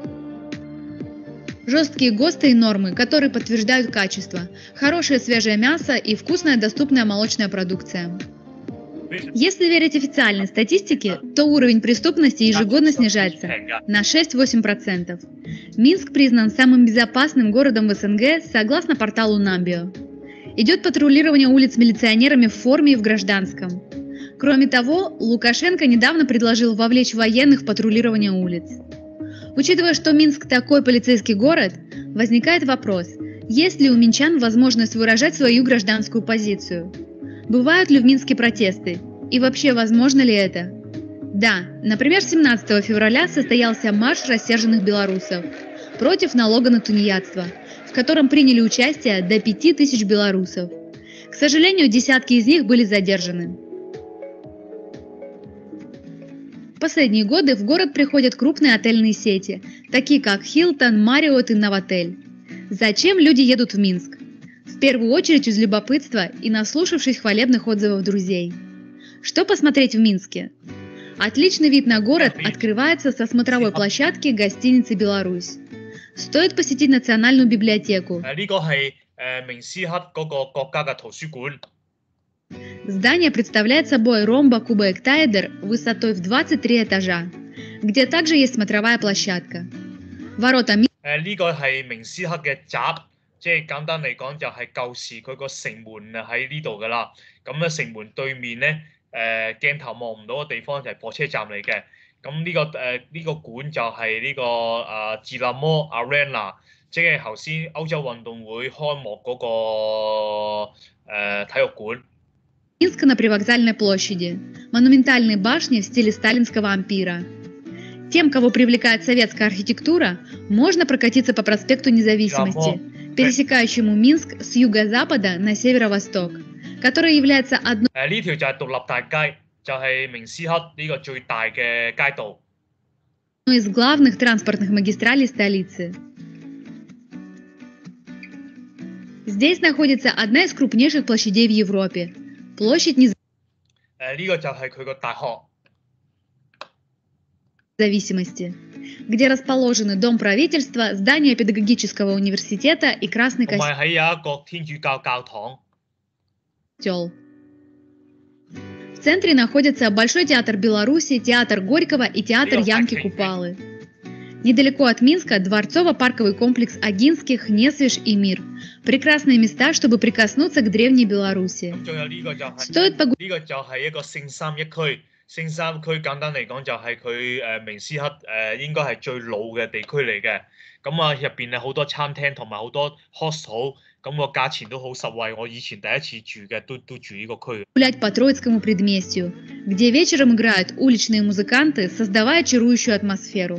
Жесткие ГОСТы и нормы, которые подтверждают качество, хорошее свежее мясо и вкусная доступная молочная продукция. Если верить официальной статистике, то уровень преступности ежегодно снижается на 6-8%. Минск признан самым безопасным городом в СНГ согласно порталу Numbeo. Идет патрулирование улиц милиционерами в форме и в гражданском. Кроме того, Лукашенко недавно предложил вовлечь военных в патрулирование улиц. Учитывая, что Минск такой полицейский город, возникает вопрос, есть ли у минчан возможность выражать свою гражданскую позицию? Бывают ли в Минске протесты? И вообще, возможно ли это? Да, например, 17 февраля состоялся марш рассерженных белорусов против налога на тунеядство, в котором приняли участие до 5000 белорусов. К сожалению, десятки из них были задержаны. В последние годы в город приходят крупные отельные сети, такие как Hilton, Marriott и Novotel. Зачем люди едут в Минск? В первую очередь из любопытства и наслушавшись хвалебных отзывов друзей. Что посмотреть в Минске? Отличный вид на город открывается со смотровой площадки гостиницы «Беларусь». Стоит посетить Национальную библиотеку. Здание представляет собой ромбо-кубоэктаэдр высотой в 23 этажа, где также есть смотровая площадка. Ворота Минска. 呢個係明斯克嘅閘，即係簡單嚟講就係舊時佢個城門喺呢度㗎啦。咁咧城門對面咧鏡頭望唔到嘅地方就係火車站嚟嘅。咁呢個館就係呢個自立摩 Arena， 即係頭先歐洲運動會開幕嗰個體育館。 Минска на привокзальной площади. Монументальные башни в стиле сталинского ампира. Тем, кого привлекает советская архитектура, можно прокатиться по проспекту Независимости, пересекающему Минск с юго-запада на северо-восток, который является одной из главных транспортных магистралей столицы. Здесь находится одна из крупнейших площадей в Европе – площадь Независимости, где расположены Дом правительства, здание педагогического университета и Красный костел. костел. В центре находятся Большой театр Беларуси, театр Горького и театр Янки Купалы. Недалеко от Минска дворцово-парковый комплекс Агинских, Несвеж и Мир. Прекрасные места, чтобы прикоснуться к древней Беларуси. 仲有呢個就係 Стоит погулять 呢個就係一個聖三一區。聖三區簡單嚟講就係佢明斯克應該係最老嘅地區嚟嘅。咁啊入邊有好多餐廳同埋好多 hostel，咁個價錢都好實惠。我以前第一次住嘅都住呢個區。 по Троицкому предместью, где вечером играют уличные музыканты, создавая чарующую атмосферу.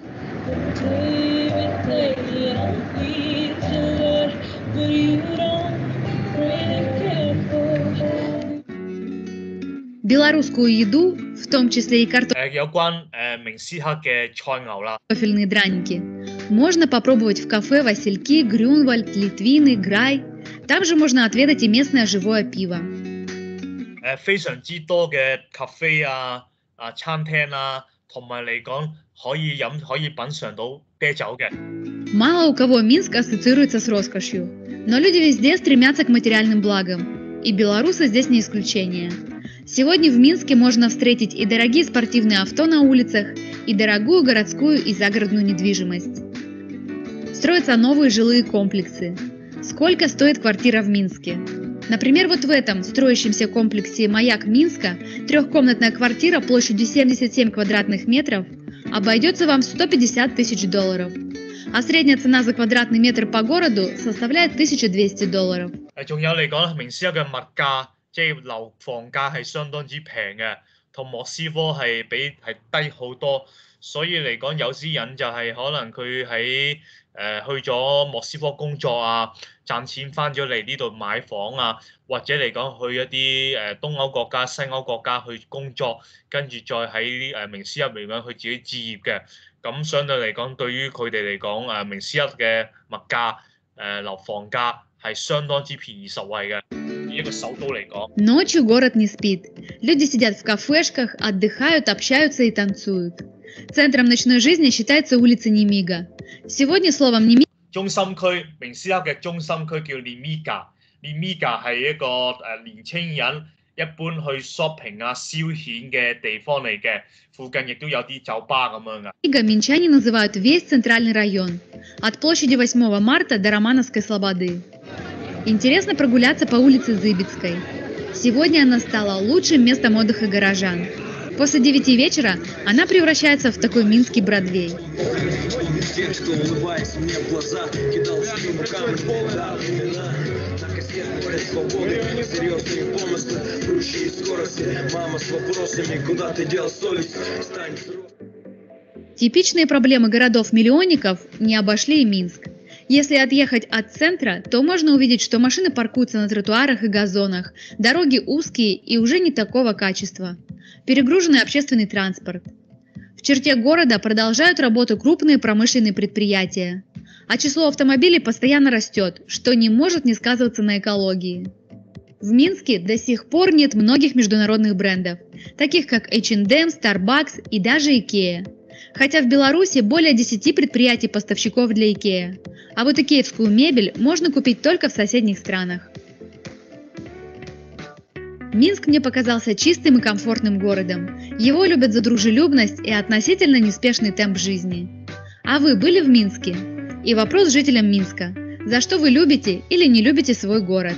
Белорусскую еду, в том числе и 有關明斯克嘅菜牛啦。 картофельные драники, можно попробовать в кафе «Васильки», «Грюнвальд», «Литвины», «Грай». Также можно отведать и местное живое пиво. 非常之多嘅 cafe 餐廳同埋嚟講可以品嚐到啤酒嘅。 Мало у кого Минск ассоциируется с роскошью, но люди везде стремятся к материальным благам, и белорусы здесь не исключение. Сегодня в Минске можно встретить и дорогие спортивные авто на улицах, и дорогую городскую и загородную недвижимость. Строятся новые жилые комплексы. Сколько стоит квартира в Минске? Например, вот в этом строящемся комплексе «Маяк Минска» трехкомнатная квартира площадью 77 квадратных метров обойдется вам в $150 тысяч, а средняя цена за квадратный метр по городу составляет $1200. 仲有嚟講，明斯克嘅物價即係樓房價係相當之平嘅，同莫斯科係低好多。所以嚟講，有啲人就係可能佢喺去咗莫斯科工作賺錢翻咗嚟呢度買房或者嚟講去一啲東歐國家、西歐國家去工作，跟住再喺明斯克嚟講去自己置業嘅。咁相對嚟講，對於佢哋嚟講，明斯克嘅物價樓房價係相當之便宜實惠嘅。一個首都嚟講。 Ночью город не спит. Люди сидят в кафешках, отдыхают, общаются и танцуют. Центром ночной жизни считается улица Немига. Сегодня словом Немига 中心區，明斯克嘅中心區叫 Limiga。Limiga 係一個年青人一般去 shopping 消遣嘅地方嚟嘅。附近亦都有啲酒吧咁樣嘅。 минчане называют весь центральный район, от площади 8 марта до Романовской Слободы. Интересно прогуляться по улице Зыбицкой. Сегодня она стала лучшим местом отдыха горожан. После 9 вечера она превращается в такой минский Бродвей. Типичные проблемы городов-миллионников не обошли и Минск. Если отъехать от центра, то можно увидеть, что машины паркуются на тротуарах и газонах, дороги узкие и уже не такого качества. Перегруженный общественный транспорт. В черте города продолжают работу крупные промышленные предприятия, а число автомобилей постоянно растет, что не может не сказываться на экологии. В Минске до сих пор нет многих международных брендов, таких как H&M, Starbucks и даже IKEA. Хотя в Беларуси более 10 предприятий-поставщиков для IKEA, а вот икеевскую мебель можно купить только в соседних странах. Минск мне показался чистым и комфортным городом. Его любят за дружелюбность и относительно неспешный темп жизни. А вы были в Минске? И вопрос жителям Минска. За что вы любите или не любите свой город?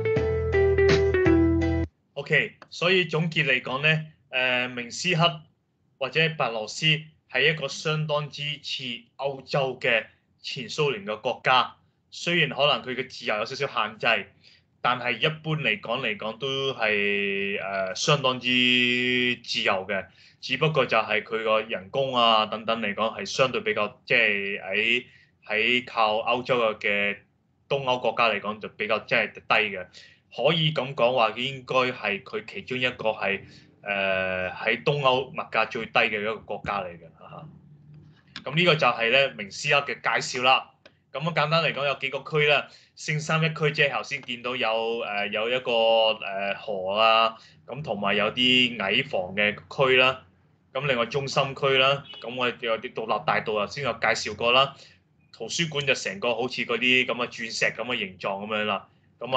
OK， 所以總結嚟講咧，明斯克或者白羅斯係一個相當之似歐洲嘅前蘇聯嘅國家。雖然可能佢嘅自由有少少限制，但係一般嚟講都係相當之自由嘅。只不過就係佢個人工等等嚟講係相對比較即係喺靠歐洲嘅東歐國家嚟講就比較即係低嘅。可以咁講話應該係佢其中一個係喺東歐物價最低嘅一個國家嚟嘅嚇。咁呢個就係咧明斯克嘅介紹啦。咁簡單嚟講有幾個區啦，聖三一區即係頭先見到有一個河啦，咁同埋有啲矮房嘅區啦。咁另外中心區啦，咁我哋有啲獨立大道頭先有介紹過啦。圖書館就成個好似嗰啲咁嘅鑽石咁嘅形狀咁樣啦。咁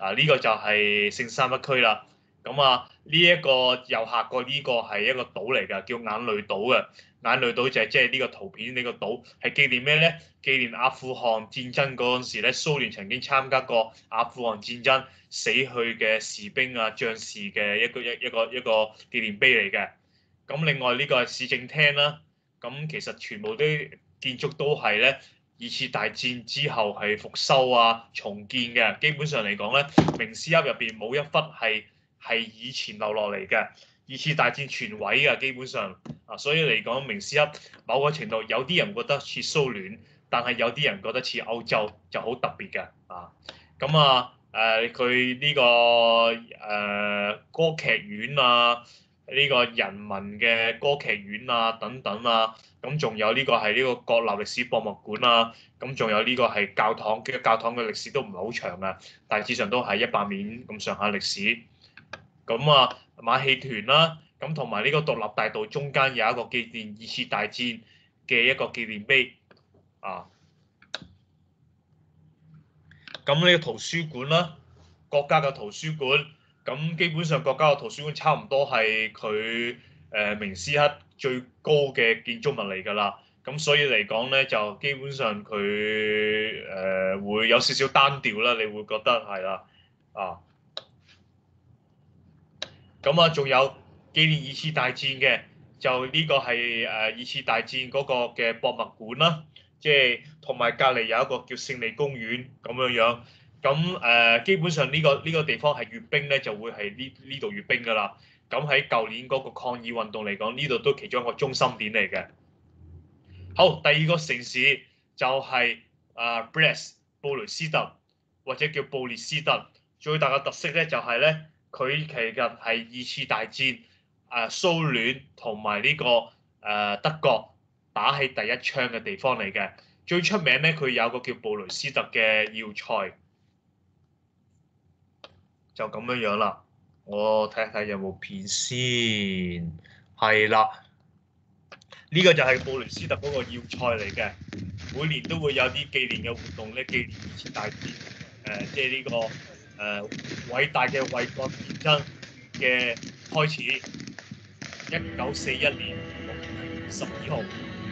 呢個就係聖三一區啦。咁呢一個右下角呢個係一個島嚟㗎，叫眼淚島嘅。眼淚島就係即係呢個圖片呢個島係紀念咩咧？紀念阿富汗戰爭嗰陣時咧，蘇聯曾經參加過阿富汗戰爭死去嘅士兵將士嘅一個紀念碑嚟嘅。咁另外呢個係市政廳啦。咁其實全部啲建築都係咧二次大戰之後係復修重建嘅。基本上嚟講咧，明斯克入邊冇一忽係以前留落嚟嘅。二次大戰全毀嘅基本上所以嚟講明斯克某個程度有啲人覺得似蘇聯，但係有啲人覺得似歐洲，就好特別嘅咁佢呢個歌劇院呢個人民嘅歌劇院等等咁仲有呢個係呢個國立歷史博物館咁仲有呢個係教堂嘅歷史都唔係好長嘅，大致上都係100年咁上下歷史。咁馬戲團啦，咁同埋呢個獨立大道中間有一個紀念二次大戰嘅一個紀念碑咁呢個圖書館啦，國家嘅圖書館，咁基本上國家嘅圖書館差唔多係佢明斯克最高嘅建築物嚟㗎啦。咁所以嚟講咧，就基本上佢會有少少單調啦，你會覺得係啦咁仲有紀念二次大戰嘅，就呢個係二次大戰嗰個嘅博物館啦，即係同埋隔離有一個叫勝利公園咁樣。咁基本上呢個地方係閱兵咧，就會係呢度閱兵㗎啦。咁喺舊年嗰個抗議運動嚟講，呢度都其中一個中心點嚟嘅。好，第二個城市就係Brest 布雷斯特或者叫布列斯特，最大嘅特色咧就係咧。佢其實係二次大戰蘇聯同埋呢個德國打起第一槍嘅地方嚟嘅。最出名咧，佢有個叫布雷斯特嘅要塞，就咁樣啦。我睇睇有冇片先，係啦，呢個就係布雷斯特嗰個要塞嚟嘅。每年都會有啲紀念嘅活動咧，紀念二次大戰即係呢個。偉大嘅衛國戰爭嘅開始，1941年6月12號。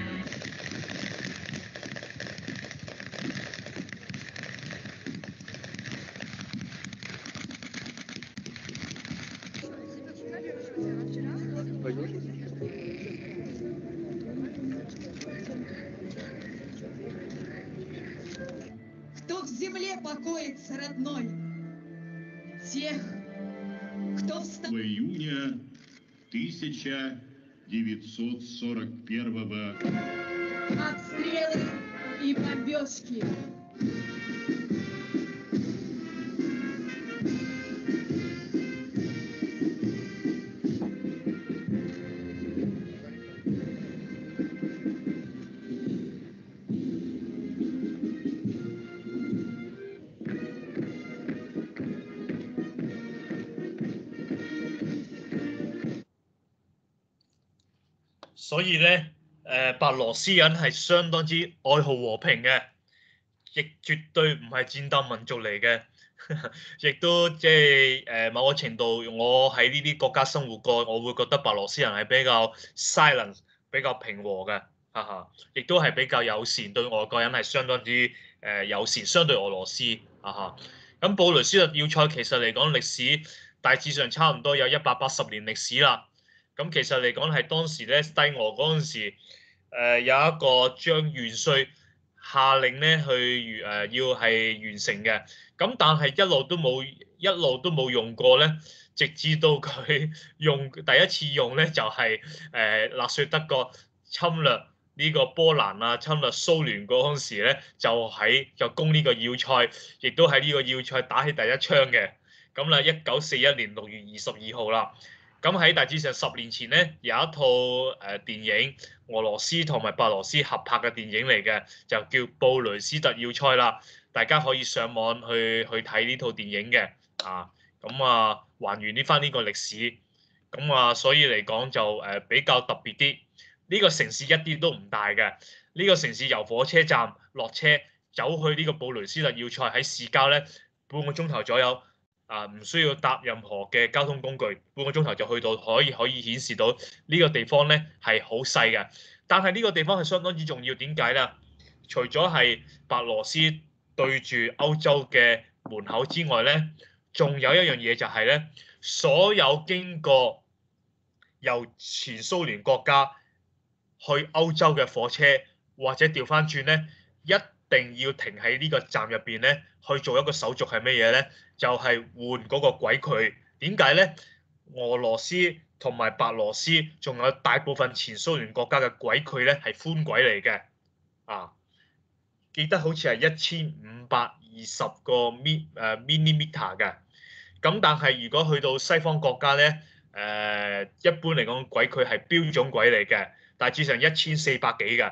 Кто в земле покоится, родной? Тех, кто встал... июня 1941 Обстрелы и бомбежки. 「所以咧，白羅斯人係相當之愛好和平嘅，亦絕對唔係戰鬥民族嚟嘅，亦都即係某個程度，我喺呢啲國家生活過，我會覺得白羅斯人係比較 silent、比較平和嘅，亦都係比較友善，對外國人係相當之友善，相對俄羅斯，咁布雷斯特要塞其實嚟講歷史大致上差唔多有180年歷史啦。咁其實嚟講係當時咧，帝俄嗰陣時，有一個將元帥下令咧去要係完成嘅。咁但係一路都冇用過咧，直至到佢第一次用咧，就係納粹德國侵略呢個波蘭侵略蘇聯嗰陣時咧，就攻呢個要塞，亦都喺呢個要塞打起第一槍嘅。咁啦，1941年6月22號啦。咁喺大致上10年前咧，有一套電影，俄羅斯同埋白羅斯合拍嘅電影嚟嘅，就叫《布雷斯特要塞》啦。大家可以上網去睇呢套電影嘅，還原翻呢個歷史。所以嚟講就比較特別啲。呢個城市一啲都唔大嘅，呢個城市由火車站落車走去呢個布雷斯特要塞喺市郊咧，半個鐘頭左右。 唔需要搭任何嘅交通工具，半個鐘頭就去到，可以顯示到呢個地方咧係好細嘅。但係呢個地方係相當之重要，點解咧？除咗係白羅斯對住歐洲嘅門口之外咧，仲有一樣嘢就係咧，所有經過由前蘇聯國家去歐洲嘅火車或者調翻轉咧，一定要停喺呢個站入邊咧，去做一個手續係乜嘢咧？就係換嗰個軌距。點解咧？俄羅斯同埋白羅斯仲有大部分前蘇聯國家嘅軌距咧係寬軌嚟嘅，記得好似係1520個millimeter 嘅。咁但係如果去到西方國家咧，一般嚟講軌距係標準軌嚟嘅，大致上1400幾嘅，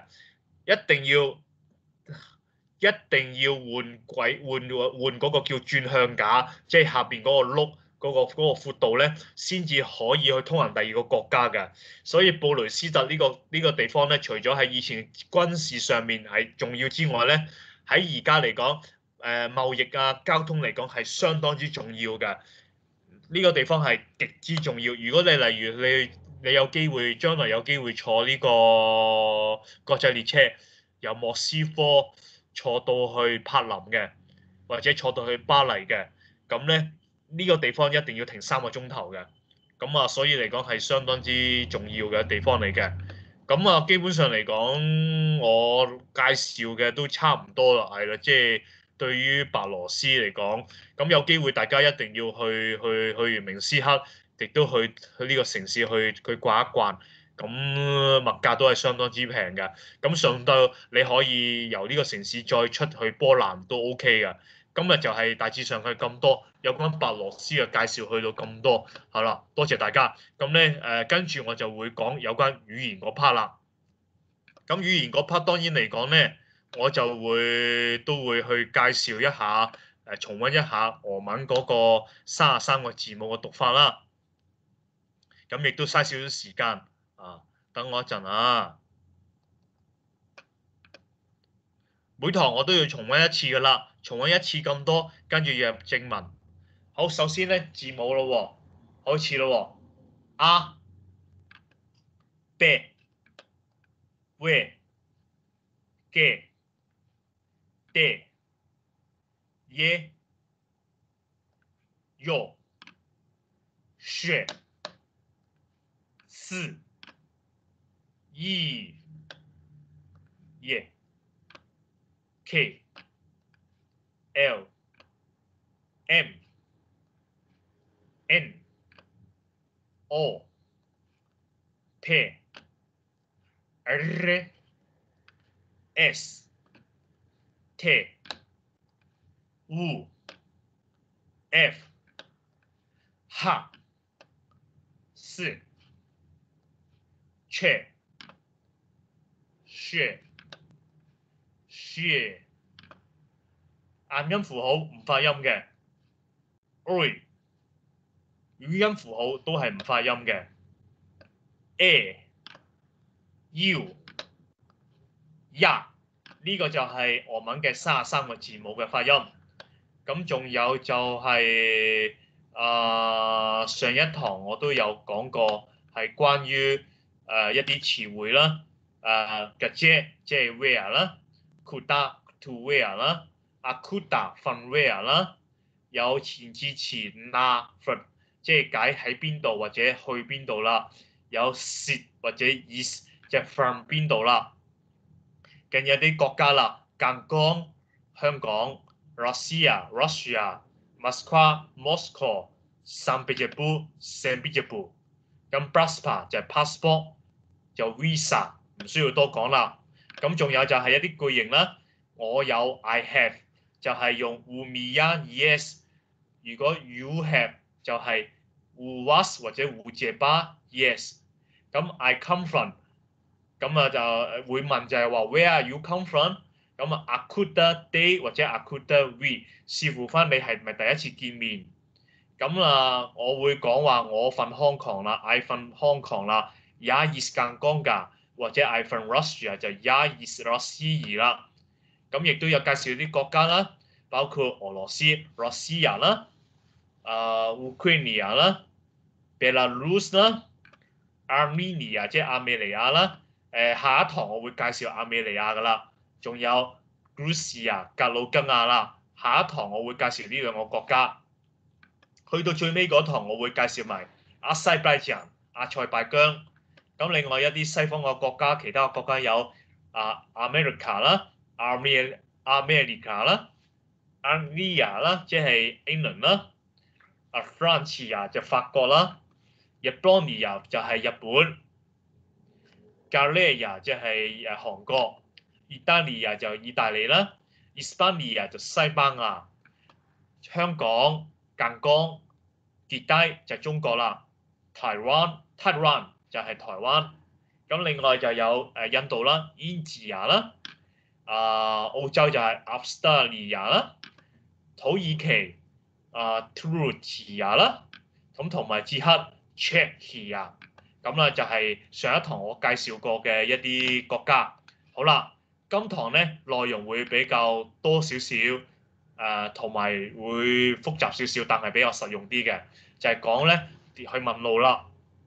一定要換嗰個叫轉向架，即係下邊嗰個轆嗰個闊度咧，先至可以去通行第二個國家嘅。所以布雷斯特呢個地方咧，除咗喺以前軍事上面係重要之外咧，喺而家嚟講，貿易啊、交通嚟講係相當之重要嘅。呢個地方係極之重要。如果你例如你有機會，將來有機會坐呢個國際列車由莫斯科坐到去柏林嘅，或者坐到去巴黎嘅，咁咧呢個地方一定要停3個鐘頭嘅。咁所以嚟講係相當之重要嘅地方嚟嘅。咁基本上嚟講，我介紹嘅都差唔多啦，係啦，即係對於白羅斯嚟講，咁有機會大家一定要去完明斯克，亦都去呢個城市去逛一逛。咁物價都係相當之平嘅。咁上到你可以由呢個城市再出去波蘭都 OK 嘅。今日就係大致上係咁多，有關白羅斯嘅介紹去到咁多，好啦，多謝大家。咁咧跟住我就會講有關語言嗰 part 啦。咁語言嗰 part 當然嚟講咧，我就都會去介紹一下重溫一下俄文嗰個33個字母嘅讀法啦。咁亦都嘥少少時間等我一陣啊。每堂我都要重溫一次㗎啦，重溫一次咁多，跟住入正文。好，首先咧字母咯喎，開始咯喎。A B W G D Y Y Sh S Y Y K L M N O P R S T U F H S Ch Sh Sh 硬音符號唔發音嘅 ，oi 語音符號都係唔發音嘅 ，a u ya 呢個就係俄文嘅33個字母嘅發音。咁仲有就係上一堂我都有講過，係關於一啲詞彙啦，嘅即係 where 啦 ，kuda to where 啦。akuda from where 啦，有前置詞 na from 即係解喺邊度或者去邊度啦，有 sit 或者 is 即係 from 邊度啦。近有啲國家啦，間江香港 Russia Moscow Saint Petersburg 咁 Braspa 就係 passport 就 visa 唔需要多講啦。咁仲有就係一啲句型啦，我有 I have 就係用 u меня yes， 如果 you have 就係 u was 或者 u тебя yes。咁 I come from 咁就會問就係話 where are you come from？ 咁akuda they 或者 akuda we 視乎翻你係唔係第一次見面。咁我會講話我份 Hong Kong 啦 ，I 份 Hong Kong 啦 ，ya is 間江㗎，或者 I 份 Russia 就 ya is Russia 啦。咁亦都有介紹啲國家啦，包括俄羅斯 Russia 啦， 烏克蘭啦、Belarus 啦、Armenia 即係亞美尼亞啦。下一堂我會介紹亞美尼亞噶啦，仲有 Georgia 格魯吉亞啦。下一堂我會介紹呢兩個國家。去到最尾嗰堂我會介紹埋阿塞拜疆、阿塞拜疆。咁另外一啲西方嘅國家，其他嘅國家有America 啦、America 啦、Anglia 啦，即係英倫啦。Francia 就法國啦。Estonia 就係日本。Gallia 即係韓國。Italia 就意大利啦。Hispania 就西班牙。香港、近江、跌低就中國啦。Taiwan 就係台灣。咁另外就有印度啦、India 啦。澳洲就係 Australia 啦。土耳其Turkey 啦。咁同埋捷克 Czechia。咁啦就係上一堂我介紹過嘅一啲國家。好啦，今堂咧內容會比較多少少，同埋會複雜少少，但係比較實用啲嘅，就係講咧去問路啦。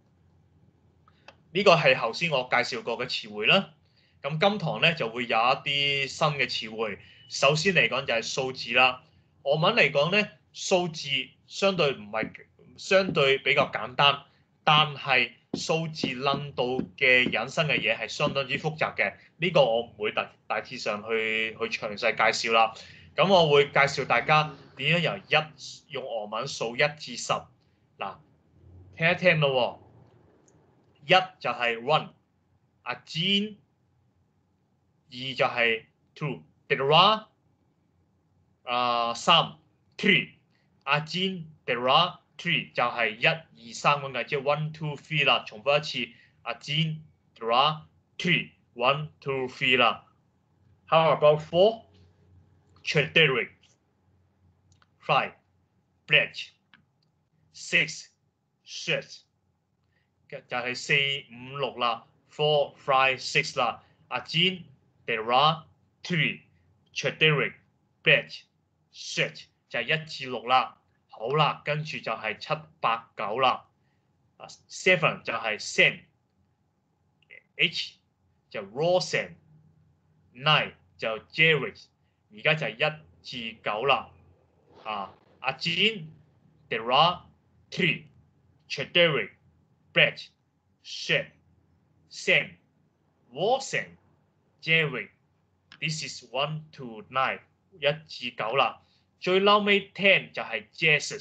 呢個係頭先我介紹過嘅詞彙啦。咁今堂咧就會有一啲新嘅詞彙。首先嚟講就係數字啦。俄文嚟講咧，數字相對比較簡單，但係數字論到嘅引申嘅嘢係相當之複雜嘅。呢個我唔會大致上去詳細介紹啦。咁我會介紹大家點樣由用俄文數1至10。嗱，聽一聽咯喎。1就係 one， 1 2就係 two， 2 3 3， 1 2 3就係1 2 3咁嘅，即係 1 2 3啦。重複一次，1 2 3 1 2 3啦。How about 4? Children. 5 bread. 6 shirt。就係4 5 6啦。4 5 6啦。1 2 3 children bread shirt 就係1至6啦。好啦，跟住就係7 8 9啦。7就係 Sam。H 就 Rosen。9 就 Jerry。而家就係1至9啦。1 2 3 children bread shirt Sam Rosen Jerry。This is 1 to 9， 1至9啦。最嬲尾 10就係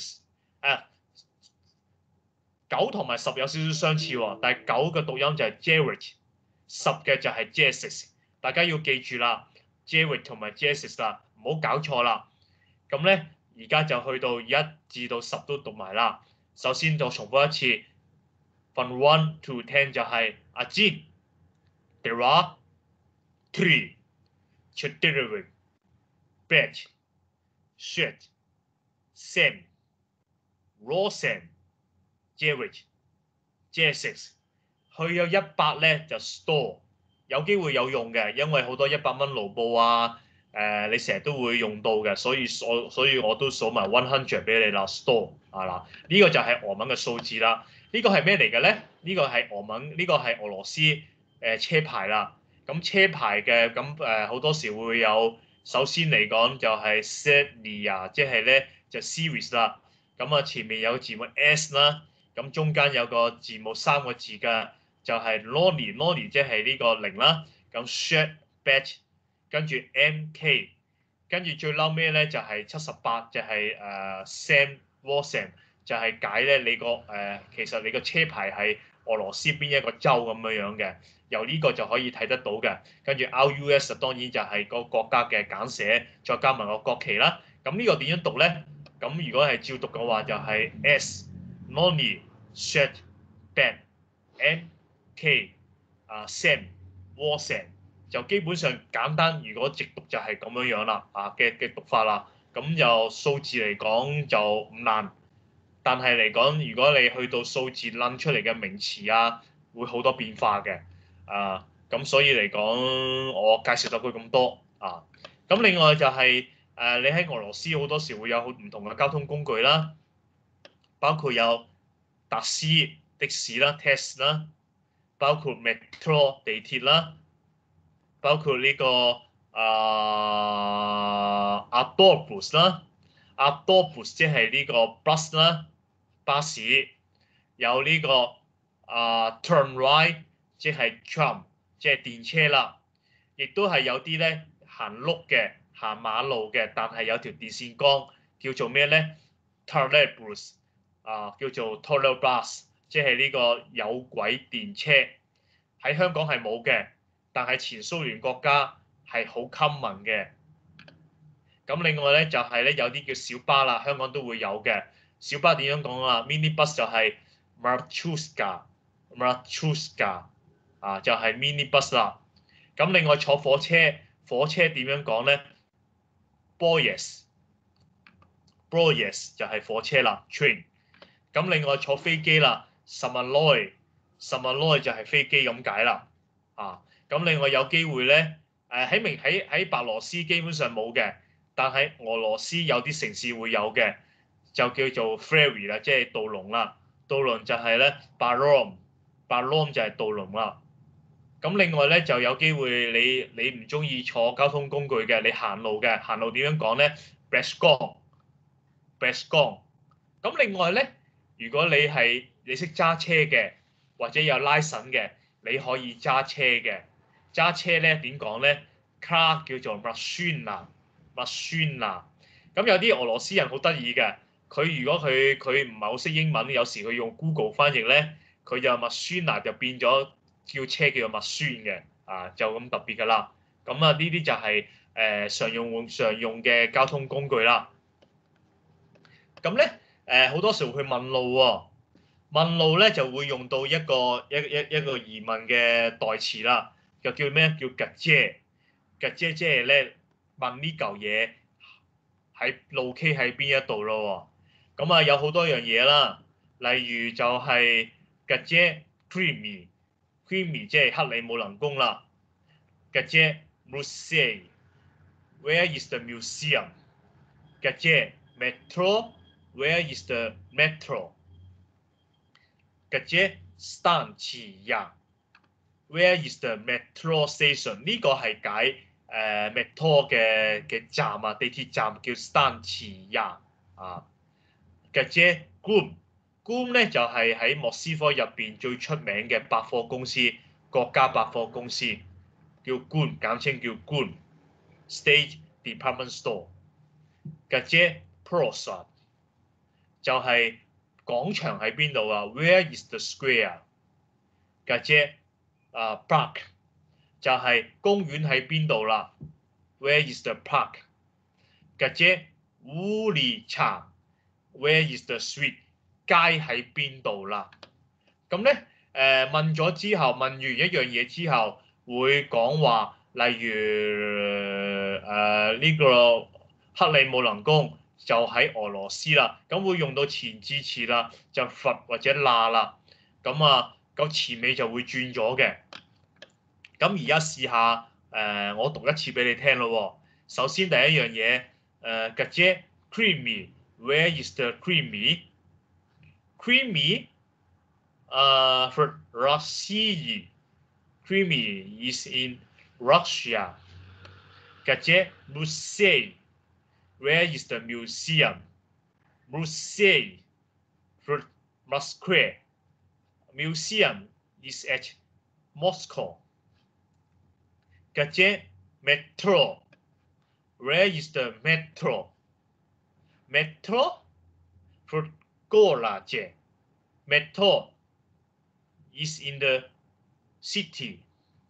Jesus。9同埋10有少少相似喎，但係9嘅讀音就係 Jared，10嘅就係 Jesus。大家要記住啦 ，Jared 同埋 Jesus 啦，唔好搞錯啦。咁咧，而家就去到1至到10都讀埋啦。首先就重複一次 ，from 1 to 10就係 1 2 3 children bread shirt Sam Rosen Jared Jesus。去有100咧就 store， 有機會有用嘅，因為好多100蚊盧布啊，你成日都會用到嘅，所以我都數埋100俾你啦 store 嗱，呢個就係俄文嘅數字啦。呢個係咩嚟嘅咧？呢個係俄文，呢個係俄羅斯車牌啦。咁車牌嘅咁好多時會有，首先嚟講就係 Seria， 即係咧就 series 啦。咁前面有字母 S 啦，咁中間有個字母3個字嘅就係 Lonnie 即係呢個0啦。咁 shirt batch 跟住 MK， 跟住最嬲尾咧就係78，就係Sam Rosen， 就係解咧你個其實你個車牌係俄羅斯邊一個州咁樣嘅。由呢個就可以睇得到嘅，跟住 RUS 當然就係個國家嘅簡寫，再加埋個國旗啦。咁呢個點樣讀咧？咁如果係照讀嘅話，就係 S Lonnie Shirt Band MK Sam Rosen， 就基本上簡單。如果直讀就係咁樣啦，嘅讀法啦。咁就數字嚟講就唔難，但係嚟講，如果你去到數字撚出嚟嘅名詞啊，會好多變化嘅。咁所以嚟講，我介紹到佢咁多咁另外就係你喺俄羅斯好多時會有唔同嘅交通工具啦。 包括有達斯的士啦 ，taxi 啦，包括 metro 地鐵啦，包括呢、個autobus 啦 ，autobus 即係呢個 bus 啦，巴士，有呢、個tramway 即係 tram 即係電車啦，亦都係有啲咧行碌嘅、行馬路嘅，但係有條電線桿叫做咩咧 ？trolleybus 叫做 trolleybus，即係呢個有軌電車。喺香港係冇嘅，但係前蘇聯國家係好 common 嘅。咁另外咧就係咧有啲叫小巴啦，香港都會有嘅。小巴點樣講啊？minibus 就係 marchushka 就係 minibus 啦。咁另外坐火車點樣講咧 ？boyes 就係火車啦 ，train。咁另外坐飛機啦 ，samoloi 就係飛機咁解啦。咁另外有機會咧，喺白羅斯基本上冇嘅，但係俄羅斯有啲城市會有嘅，就叫做 ferry 啦，即係渡輪啦。渡輪就係咧 barom 就係渡輪啦。咁另外咧就有機會你唔中意坐交通工具嘅，你行路嘅，行路點樣講咧 ？Bresgon。咁另外咧，如果你識揸車嘅，或者有 license 嘅，你可以揸車嘅。揸車咧點講咧 ？car 叫做 machina。咁有啲俄羅斯人好得意嘅，佢如果佢唔係好識英文，有時佢用 Google 翻譯咧，佢就 machina 就變咗叫車叫做 machine 嘅，就咁特別噶啦。咁呢啲就係常用嘅交通工具啦。咁咧好多時候去問路喎，問路咧就會用到一個疑問嘅代詞啦，就叫咩？叫吉姐即係咧問呢嚿嘢喺路 K 喺邊一度咯喎。咁有好多樣嘢啦，例如就係吉姐 creamy 即係克里姆林宮啦。吉姐 musée where is the museum？ 吉姐 metro where is the metro？ 吉姐 stancija where is the metro station？ 呢個係解metro 嘅站啊，地鐵站叫 stancija 吉姐 Gum 咧就係喺莫斯科入邊最出名嘅百貨公司，國家百貨公司叫 Gum， 簡稱叫 Gum。State Department Store。吉姐 Plaza 就係廣場喺邊度啊 ？Where is the square？ 吉姐Park 就係公園喺邊度啦 ？Where is the park？ 吉姐 Ulica Where is the street？ 街喺邊度啦？咁咧問咗之後，問完一樣嘢之後，會講話，例如呢個克里姆林宮就喺俄羅斯啦，咁會用到前置詞啦，就佛或者那啦，咁前尾就會轉咗嘅。咁而家試下我讀一次俾你聽咯。首先第一樣嘢吉姐 creamy Where is the creamy？Creamy for Russia. Creamy is in Russia. Gadget Musée. Where is the museum? Musée for Moscow. Museum is at Moscow. Gadget Metro. Where is the metro? Metro for Gorage. Metro is in the city.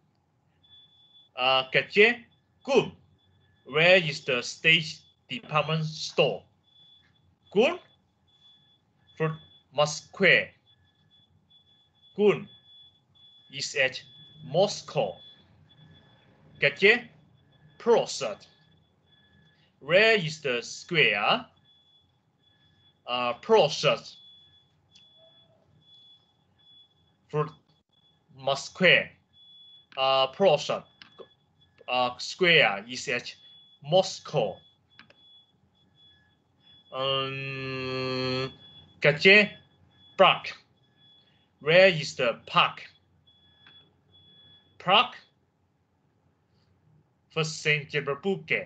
Gadget Gum. Where is the State Department Store? Gum for Moscow. Gum is at Moscow. Gadget Plaza. Where is the square? Plaza for Moscow. Plaza square is at Moscow. Gdzie Prague? Where is the park? Prague w Saint Petersburg.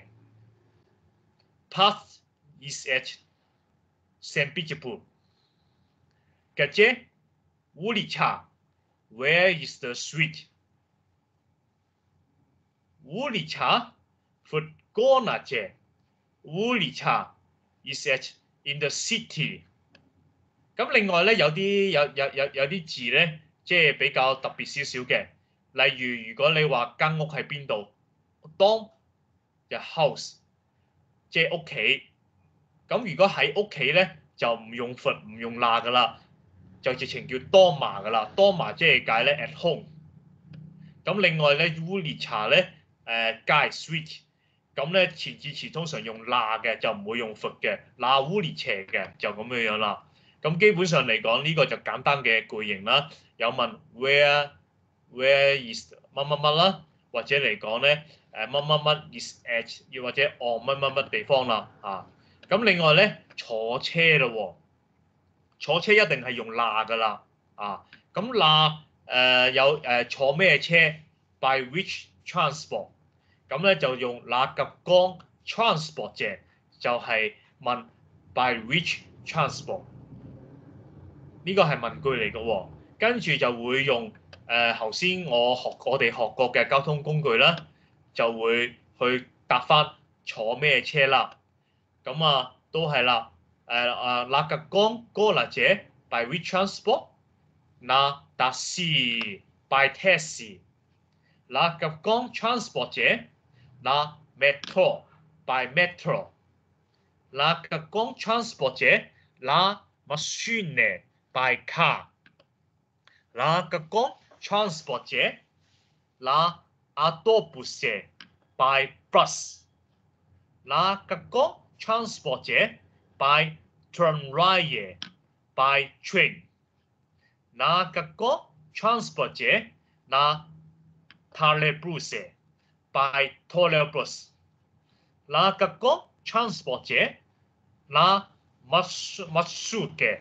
Path is at Saint Petersburg. Gdzie ulica? Where is the street? Ulica w Gornacie. Ulica is at in the city。咁另外咧，有啲字咧，即係比較特別少少嘅。例如，如果你話間屋喺邊度 ，dom 就 house， 即係屋企。咁如果喺屋企咧，就唔用佛唔用嗱噶啦，就直情叫 doma 噶啦。doma 即係解咧 at home。咁另外咧 ulica 咧街 street。咁咧前置詞通常用嗱嘅，就唔會用佛嘅，嗱 ulica 嘅就咁樣啦。咁基本上嚟講，呢個就簡單嘅句型啦。有問 where is 乜乜乜啦，或者嚟講咧乜乜乜 is at， 又或者 on 乜乜乜地方啦啊。咁另外咧坐車咯喎，坐車一定係用嗱噶啦啊。咁嗱有坐咩車 ？By which transport？ 咁咧就用嗱及光 transport 啫，就係問 by which transport。呢個係問句嚟嘅喎，跟住就會用頭先我哋學過嘅交通工具啦，就會去答翻坐咩車啦。咁啊都係啦，那及光哥嗱姐 by which transport？ 那taxi by taxi。那及光 transport 姐，那 metro by metro。那及光 transport 姐，那 machine by car。La gagong transport la autobus by bus. La gagong transport by tramway by train. La gagong transport la trolleybus by trolleybus. La gagong transport la marshrutka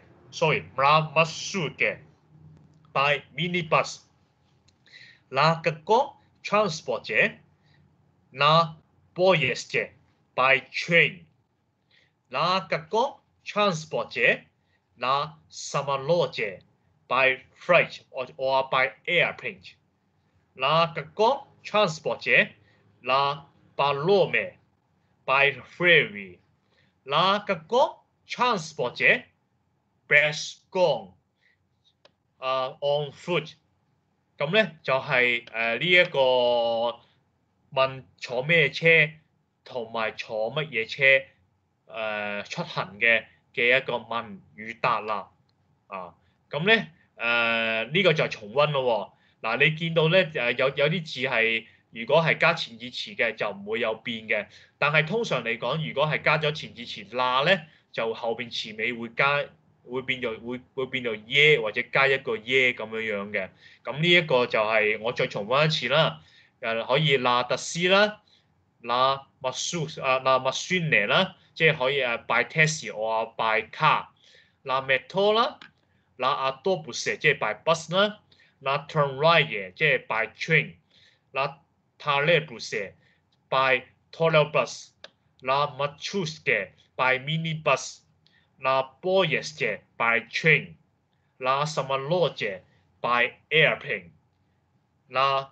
by minibus. La gagong transport na poyezd by train. La gagong transport na samolot by flight or by airplane. La gagong transport la balome by ferry. La gagong transport Bresgong on foot。咁咧就係呢一個問坐咩車同埋坐乜嘢車出行嘅一個問與答啦。啊，咁咧呢個就係重溫咯喎。嗱，你見到咧有啲字係如果係加前置詞嘅就唔會有變嘅，但係通常嚟講，如果係加咗前置詞嗱咧，就後邊詞尾會變做耶或者加一個耶咁樣嘅。咁呢一個就係我再重溫一次啦。可以那特斯啦，那麥孫尼啦，即係可以by taxi or by car。那 metro 啦，那 autobus 即係 by bus 啦，那 tramway 即係 by train， 那 trolleybus by trolleybus， 那 marshrutka by minibus。La poyezd by train, la samolot by airplane, la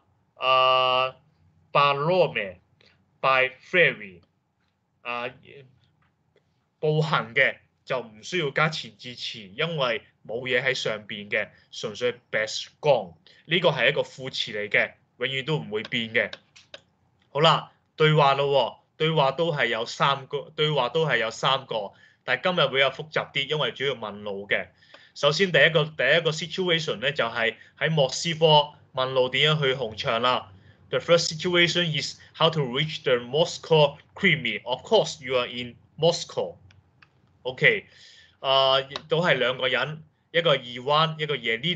balome by ferry。步行嘅就唔需要加前置詞，因為冇嘢喺上邊嘅，純粹 Bresgong。呢個係一個副詞嚟嘅，永遠都唔會變嘅。好啦，對話咯喎，對話都係有三個。但係今日會有複雜啲，因為主要問路嘅。首先第一個 situation 咧就係喺莫斯科問路點樣去紅場啦。The first situation is how to reach the Moscow Kremlin. Of course, you are in Moscow. OK， 都係兩個人，一個Ivan，一個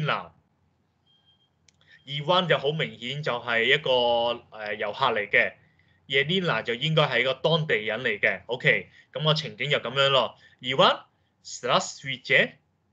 Yelena。Ivan就好明顯就係一個遊客嚟嘅。Yelena 就應該係一個當地人嚟嘅。OK， 咁個情景就咁樣咯。Ivan, здравствуйте,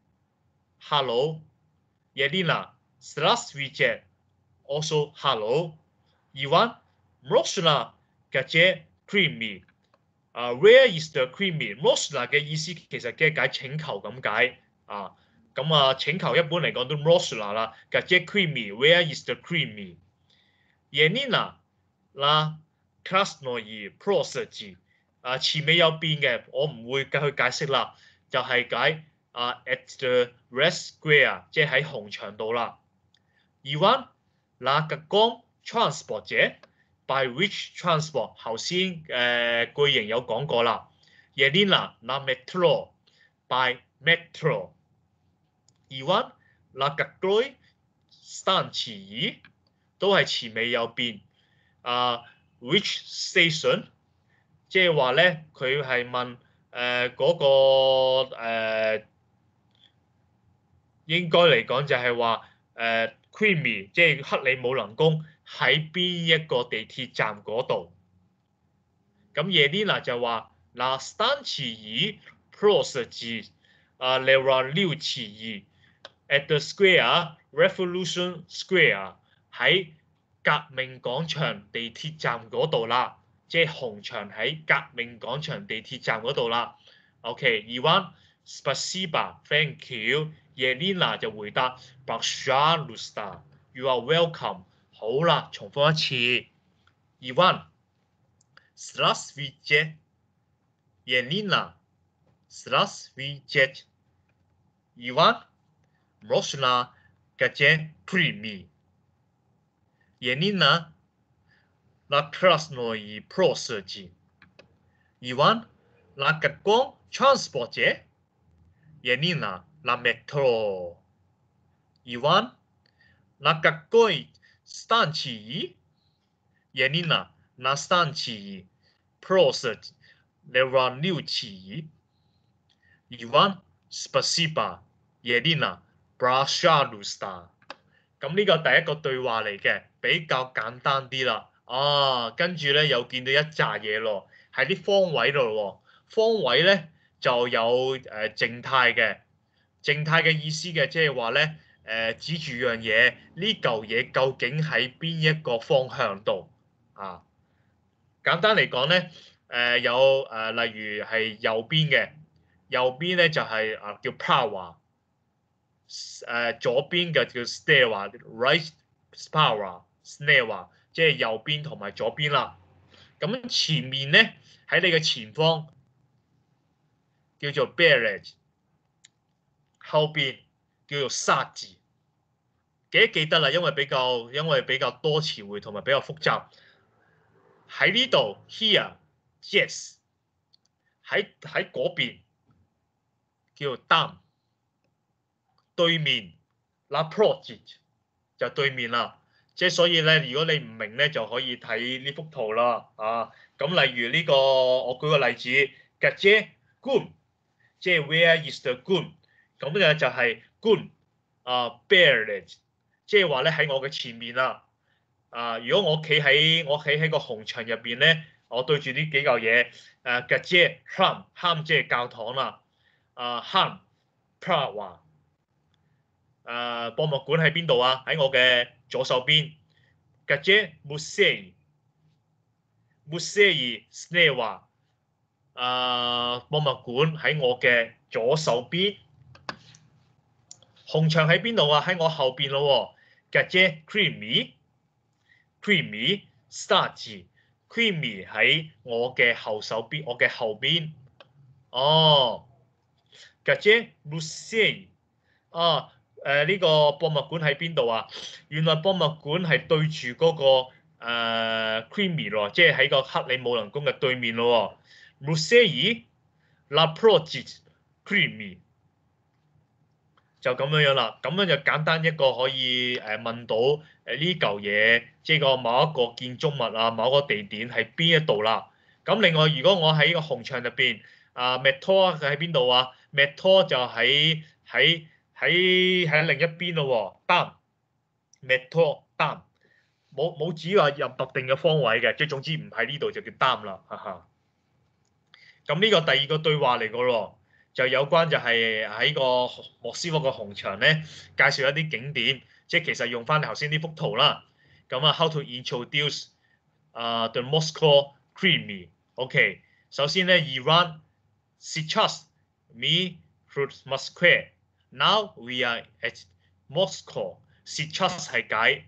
hello Yelena здравствуйте also hello Ivan Mroshna gdzie creamy where is the creamy Mroshna 嘅意思其實嘅解請求咁解啊。咁啊，請求一般嚟講都 Mroshna 啦 gdzie creamy where is the creamy Yelena啦 krasnoye prosty 前尾有變嘅，我唔會去解釋啦，就係解at the Red Square， 即係喺紅場度啦。Ivan la gagong transport 者 by which transport 頭先句型有講過啦。Yelena la metro by metro。Ivan la gagoi stanci 都係前尾有變。which station？即係話咧，佢係問嗰個應該嚟講就係話Creamy， 即係克里姆林宮喺邊一個地鐵站嗰度。咁Yelena就話La stanci prosegue Leranliuci at the square Revolution Square 喺革命廣場地鐵站嗰度啦。即係紅場喺革命廣場地鐵站嗰度啦。OK，Ivan spasiba，thank you。Yelena 就回答 Pожалуйста，you are welcome。好啦，重複一次。Ivan здравствуйте。Yelena здравствуйте。Ivan Mroshna gdzie creamy。Yelena la krasnoye prosty Ivan la gagong transport Yelena la metro Ivan la gagoi stanci Yelena la stanci prosty Leranliuci Ivan spasiba Yelena Pожалуйста。咁呢個第一個對話嚟嘅，比較簡單啲啦。跟住咧又見到一紮嘢咯，喺啲方位度喎。方位咧就有靜態嘅，靜態嘅意思嘅，即係話咧指住樣嘢，呢嚿嘢究竟喺邊一個方向度啊？簡單嚟講咧，有例如係右邊嘅，右邊咧就係叫 prava， 左邊嘅叫 steva，right prava steva。即係右邊同埋左邊啦。咁前面咧喺你嘅前方叫做 Bered， 後邊叫做 Sati。記得啦，因為比較多詞彙同埋比較複雜。喺呢度 here yes， 喺嗰邊叫做 dam， 對面 naproti 就對面啦。即係所以咧，如果你唔明咧，就可以睇呢幅圖啦。咁例如呢個，我舉個例子 gdzie gun， 即係 where is the gun？ 咁嘅就係 gun Bered， 即係話咧喺我嘅前面啦。如果我企喺個紅場入邊咧，我對住呢幾嚿嘢gdzie hram 即係教堂啦。hram prava 博物館喺邊度啊？喺我嘅左手邊 gdzie musei sneva 博物館喺我嘅左手邊。紅場喺邊度啊？喺我後邊咯喎 gdzie creamy stati creamy 喺我嘅後手邊，我嘅後邊。gdzie musei 呢個博物館喺邊度啊？原來博物館係對住嗰個Creamy 咯，即係喺個克里姆林宮嘅對面咯。Musei naproti Creamy 就咁樣啦。咁樣就簡單一個可以問到呢嚿嘢，即係個某一個建築物啊，某個地點喺邊一度啦。咁另外，如果我喺個紅場入邊metro 喺邊度啊 ？metro 就喺另一邊咯喎 ，dam metro dam 冇指話有特定嘅方位嘅，即係總之唔喺呢度就叫 dam 啦，哈哈。咁呢個第二個對話嚟個咯。 就有關就係喺個莫斯科個紅場咧，介紹一啲景點，即係其實用翻頭先呢幅圖啦。咁啊 ，how to introduce the Moscow Creamy。OK， 首先咧 ，Ivan сейчас me through Moscow。Now we are at Moscow。сейчас係解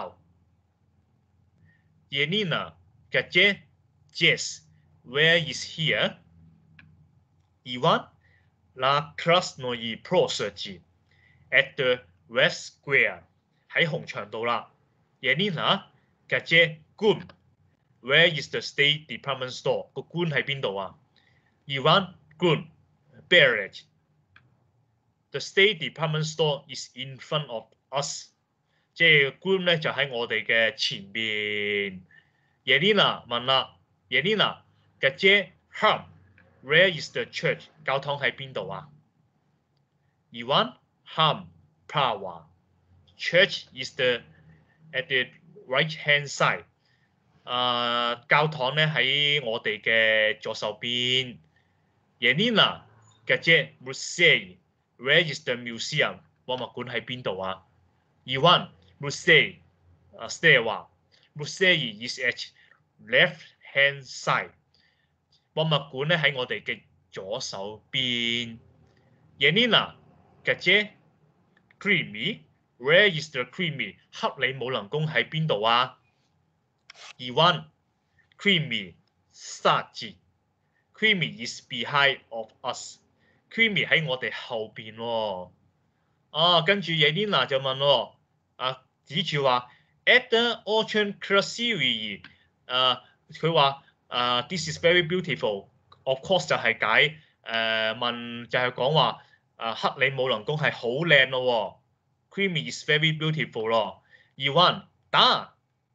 now。Yanina где здесь where is here？ Ivan La Krasnoye Plощадь at the West Square 喺紅場度啦。Yanina где gun where is the State Department store？ 個官喺邊度啊 ？Ivan gun Barrage The State Department store is in front of us。即係官咧就喺我哋嘅前邊。Yanina 問啦 ，Yanina где Ham？Where is the church？ 教堂喺邊度啊 ？Ivan Ham Prava Church is at the right hand side。教堂咧喺我哋嘅左手邊。Yanina где Muzей？Where is the museum？ 博物館喺邊度啊 ？Ivan Muzei Sleva Muzei is at left hand side。博物館咧喺我哋嘅左手邊。Yanina где Creamy？Where is the Creamy？ 克里姆林宮喺邊度啊 ？Ivan Creamy Sagi Creamy is behind of us。Creamy 喺我哋後邊喎。跟住 Yanina 就問喎，指住話 at the Ocean Krasivy， 佢話this is very beautiful。Of course 就係解問就係講話克里姆林宮係好靚咯。Creamy is very beautiful 咯。Ivan 打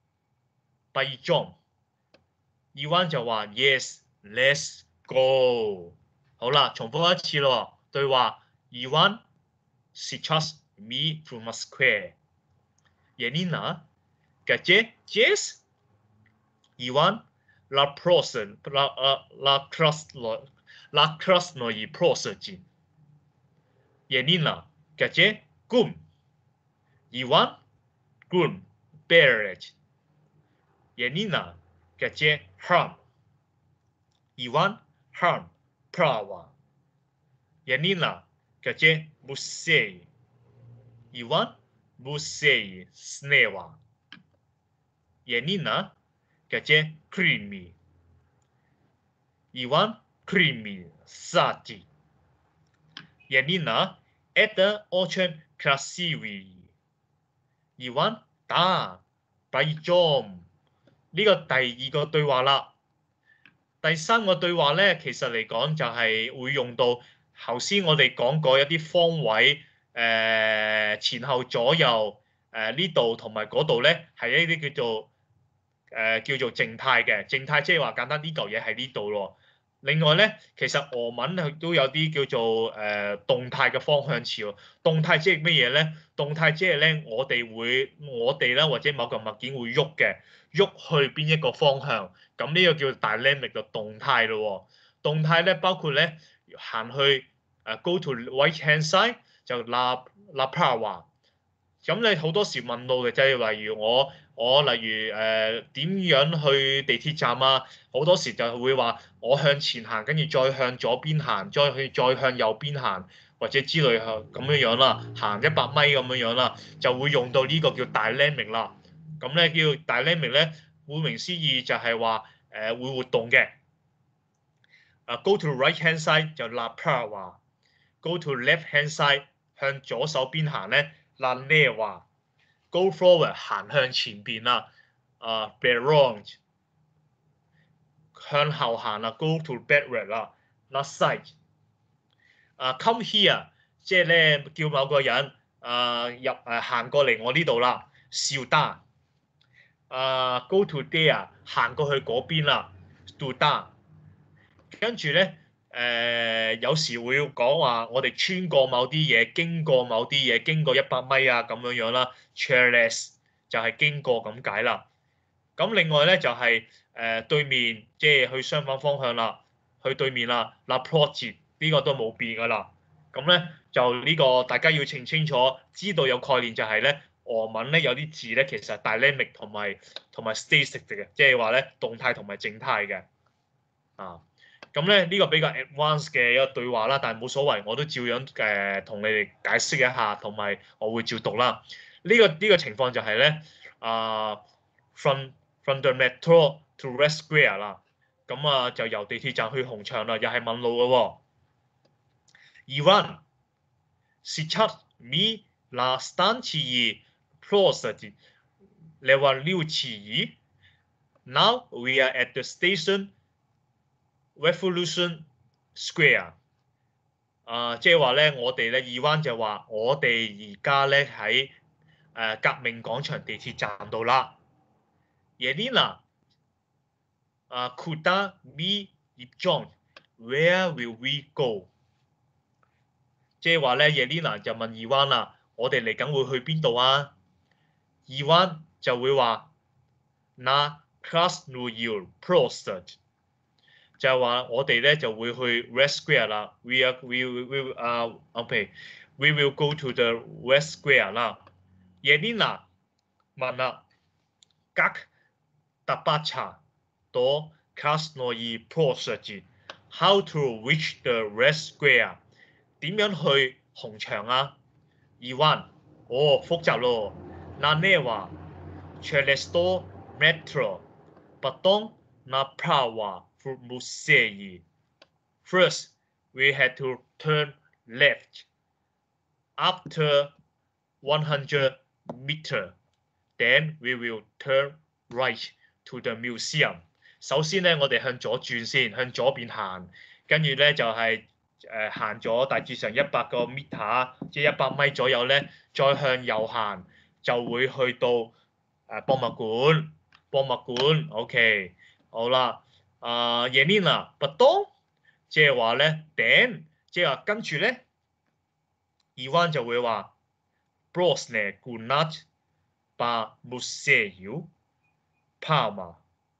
Payjom。Ivan 就話 yes，let's go。好啦，重複一次咯，對話 Ivan сейчас me from Moscow。Yanina где здесь Ivan La Krasnoye Plощадь。Yanina где gun Ivan gun Barrage。Yanina где Ham Ivan Ham Prava。Yanina где Muzей Ivan Muzei Sleva。Yanina где Creamy Ivan Creamy Sagi。Yanina at the Ocean Krasivy Ivan Da Payjom。呢個第二個對話啦。第三個對話咧，其實嚟講就係會用到頭先我哋講過一啲方位，前後左右，呢度同埋嗰度咧係一啲叫做靜態嘅。靜態即係話簡單呢嚿嘢喺呢度咯。另外咧，其實俄文佢都有啲叫做動態嘅方向詞。動態即係乜嘢咧？動態即係咧我哋啦或者某個物件會喐嘅，喐去邊一個方向。咁呢個叫 dynamic 嘅動態咯。動態咧包括咧行去go to right hand side 就 la prava。咁你好多時問到嘅就係例如我例如點樣去地鐵站啊？好多時就會話我向前行，跟住再向左邊行，再向右邊行，或者之類咁樣啦，行100米咁樣啦，就會用到呢個叫 dynamic 啦。咁咧叫 dynamic 咧，顧名思義就係話會活動嘅。Go to right hand side 就 la prava。Go to left hand side 向左手邊行咧。La leva。Go forward 行向前邊啦，beyond 向後行啦 ，go to backward 啦 ，la side。Come here 即係咧叫某個人行過嚟我呢度啦 ，sida。Go to there 行過去嗰邊啦 ，do-da。跟住咧。有時會講話我哋穿過某啲嘢，經過某啲嘢，經過100米啊咁樣啦。Через 就係經過咁解啦。咁另外咧就係對面，即係去相反方向啦，去對面啦。La Plощadь 呢個都冇變噶啦。咁咧就呢個大家要清楚，知道有概念就係咧，俄文咧有啲字咧其實係 dynamic 同埋 static 嘅，即係話咧動態同埋靜態嘅。咁咧呢個比較 advanced 嘅一個對話啦，但係冇所謂，我都照樣同你哋解釋一下，同埋我會照讀啦。呢個情況就係咧from the metro to Red Square 啦，咁就由地鐵站去紅場啦，又係問路嘅喎。Иван, сейчас мы на станции площади Революции. Now we are at the station Revolution Square。即係話咧，我哋咧Иван就話我哋而家咧喺革命廣場地鐵站度啦。Елена, куда мы идем? Where will we go？即係話咧，Елена就問Иван啦，我哋嚟緊會去邊度啊？Иван就會話на Красную площадь，就係話我哋咧就會去 Red Square 啦。We will go to the Red Square 啦。Елена問啦，как добраться до Красной площади? How to reach the Red Square？點樣去紅場啊？Иван，複雜咯。Налево через метро, потом направо в музей. First, we had to turn left. After 100 meters, then we will turn right to the museum. 首先咧，我哋向左轉先，向左邊行，跟住咧就係行咗大致上100個 meter， 即係100米左右咧，再向右行就會去到博物館。OK， 好啦。Елена потом， 即係話咧頂，即係話跟住咧，Иван就會話 Бросне гулять по музею Парма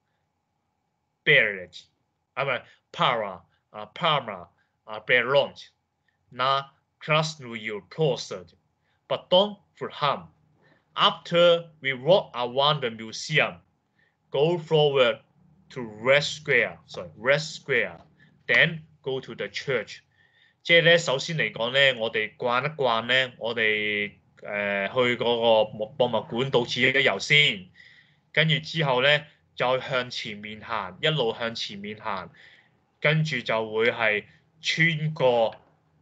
Береж， 唔係Парма Береж на Красную площадь, потом в храм. After we walk around the museum, go forward to Red Square, then go to the church。即係咧，首先嚟講咧，我哋逛一逛咧，我哋去嗰個博物館到此一遊先，跟住之後咧，再向前面行，一路向前面行，跟住就會係穿過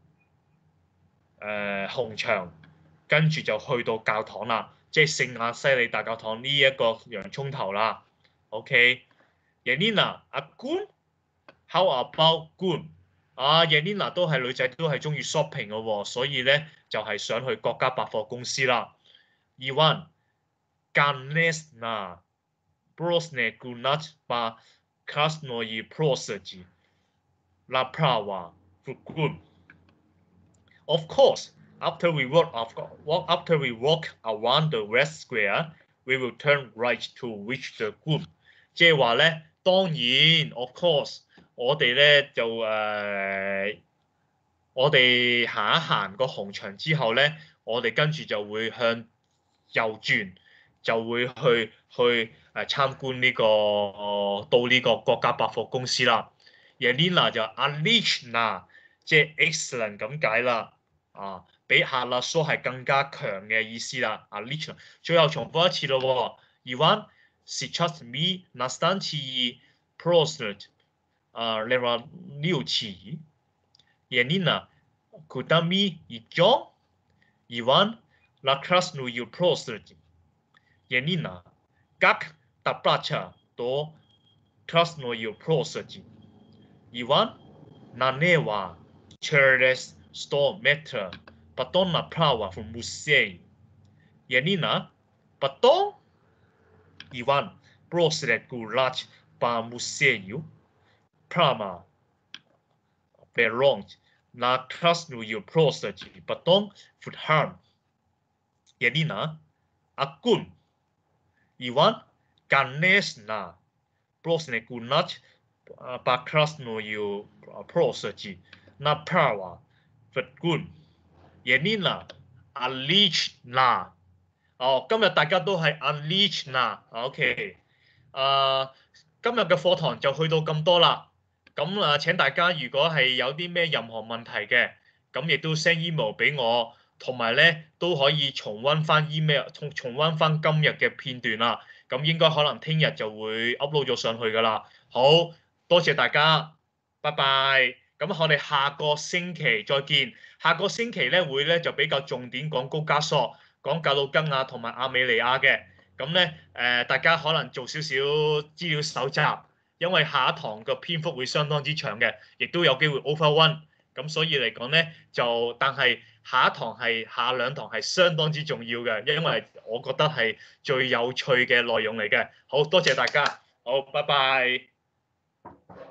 紅場，跟住就去到教堂啦，即係聖亞西里大教堂呢一個洋葱頭啦。OK，Елена， 阿官 ，How about 官？Елena 都係女仔，都係中意 shopping 嘅喎，所以咧就係想去國家百貨公司啦。Иван, конечно, бросне гулять по Красной площади, направо в храм. Of course, after we walk around the Red Square, we will turn right to reach the hram。即係話咧，當然 ，of course。我哋咧就我哋行一行個紅場之後咧，我哋跟住就會向右轉，就會去參觀呢個到呢個國家百貨公司啦。Елена 就 отлично， 即係 excellent 咁解啦。比хорошо係更加強嘅意思啦。отлично， 最後重複一次咯喎。Иван, сейчас мы на станции площадь Революции. Елена, куда мы идем? Иван, на Красную площадь. Елена, как добраться до Красной площади? Иван, налево через 100 метров, потом направо в музей. Елена, потом Иван, бросили гулять по музею Парма Береж на Красную площадь, потом в храм. Елена, огонь. Иван, конечно, бросили гулять по Красную площади, Naprawa Vergun Yenina Alichna。哦，今日大家都係 Alichna，OK。今日嘅課堂就去到咁多啦。咁請大家如果係有啲咩任何問題嘅，咁亦都 send email 俾我，同埋咧都可以重溫翻 email，重溫翻今日嘅片段啦。咁應該可能聽日就會 upload 咗上去噶啦。好多謝大家，拜拜。咁我哋下個星期再見。下個星期咧會咧就比較重點講高加索。講格魯吉亞同埋亞美尼亞嘅，咁咧大家可能做少少資料搜集，因為下一堂嘅篇幅會相當之長嘅，亦都有機會 overrun，咁所以嚟講咧但係下兩堂係相當之重要嘅，因為我覺得係最有趣嘅內容嚟嘅。好多謝大家，好，拜拜。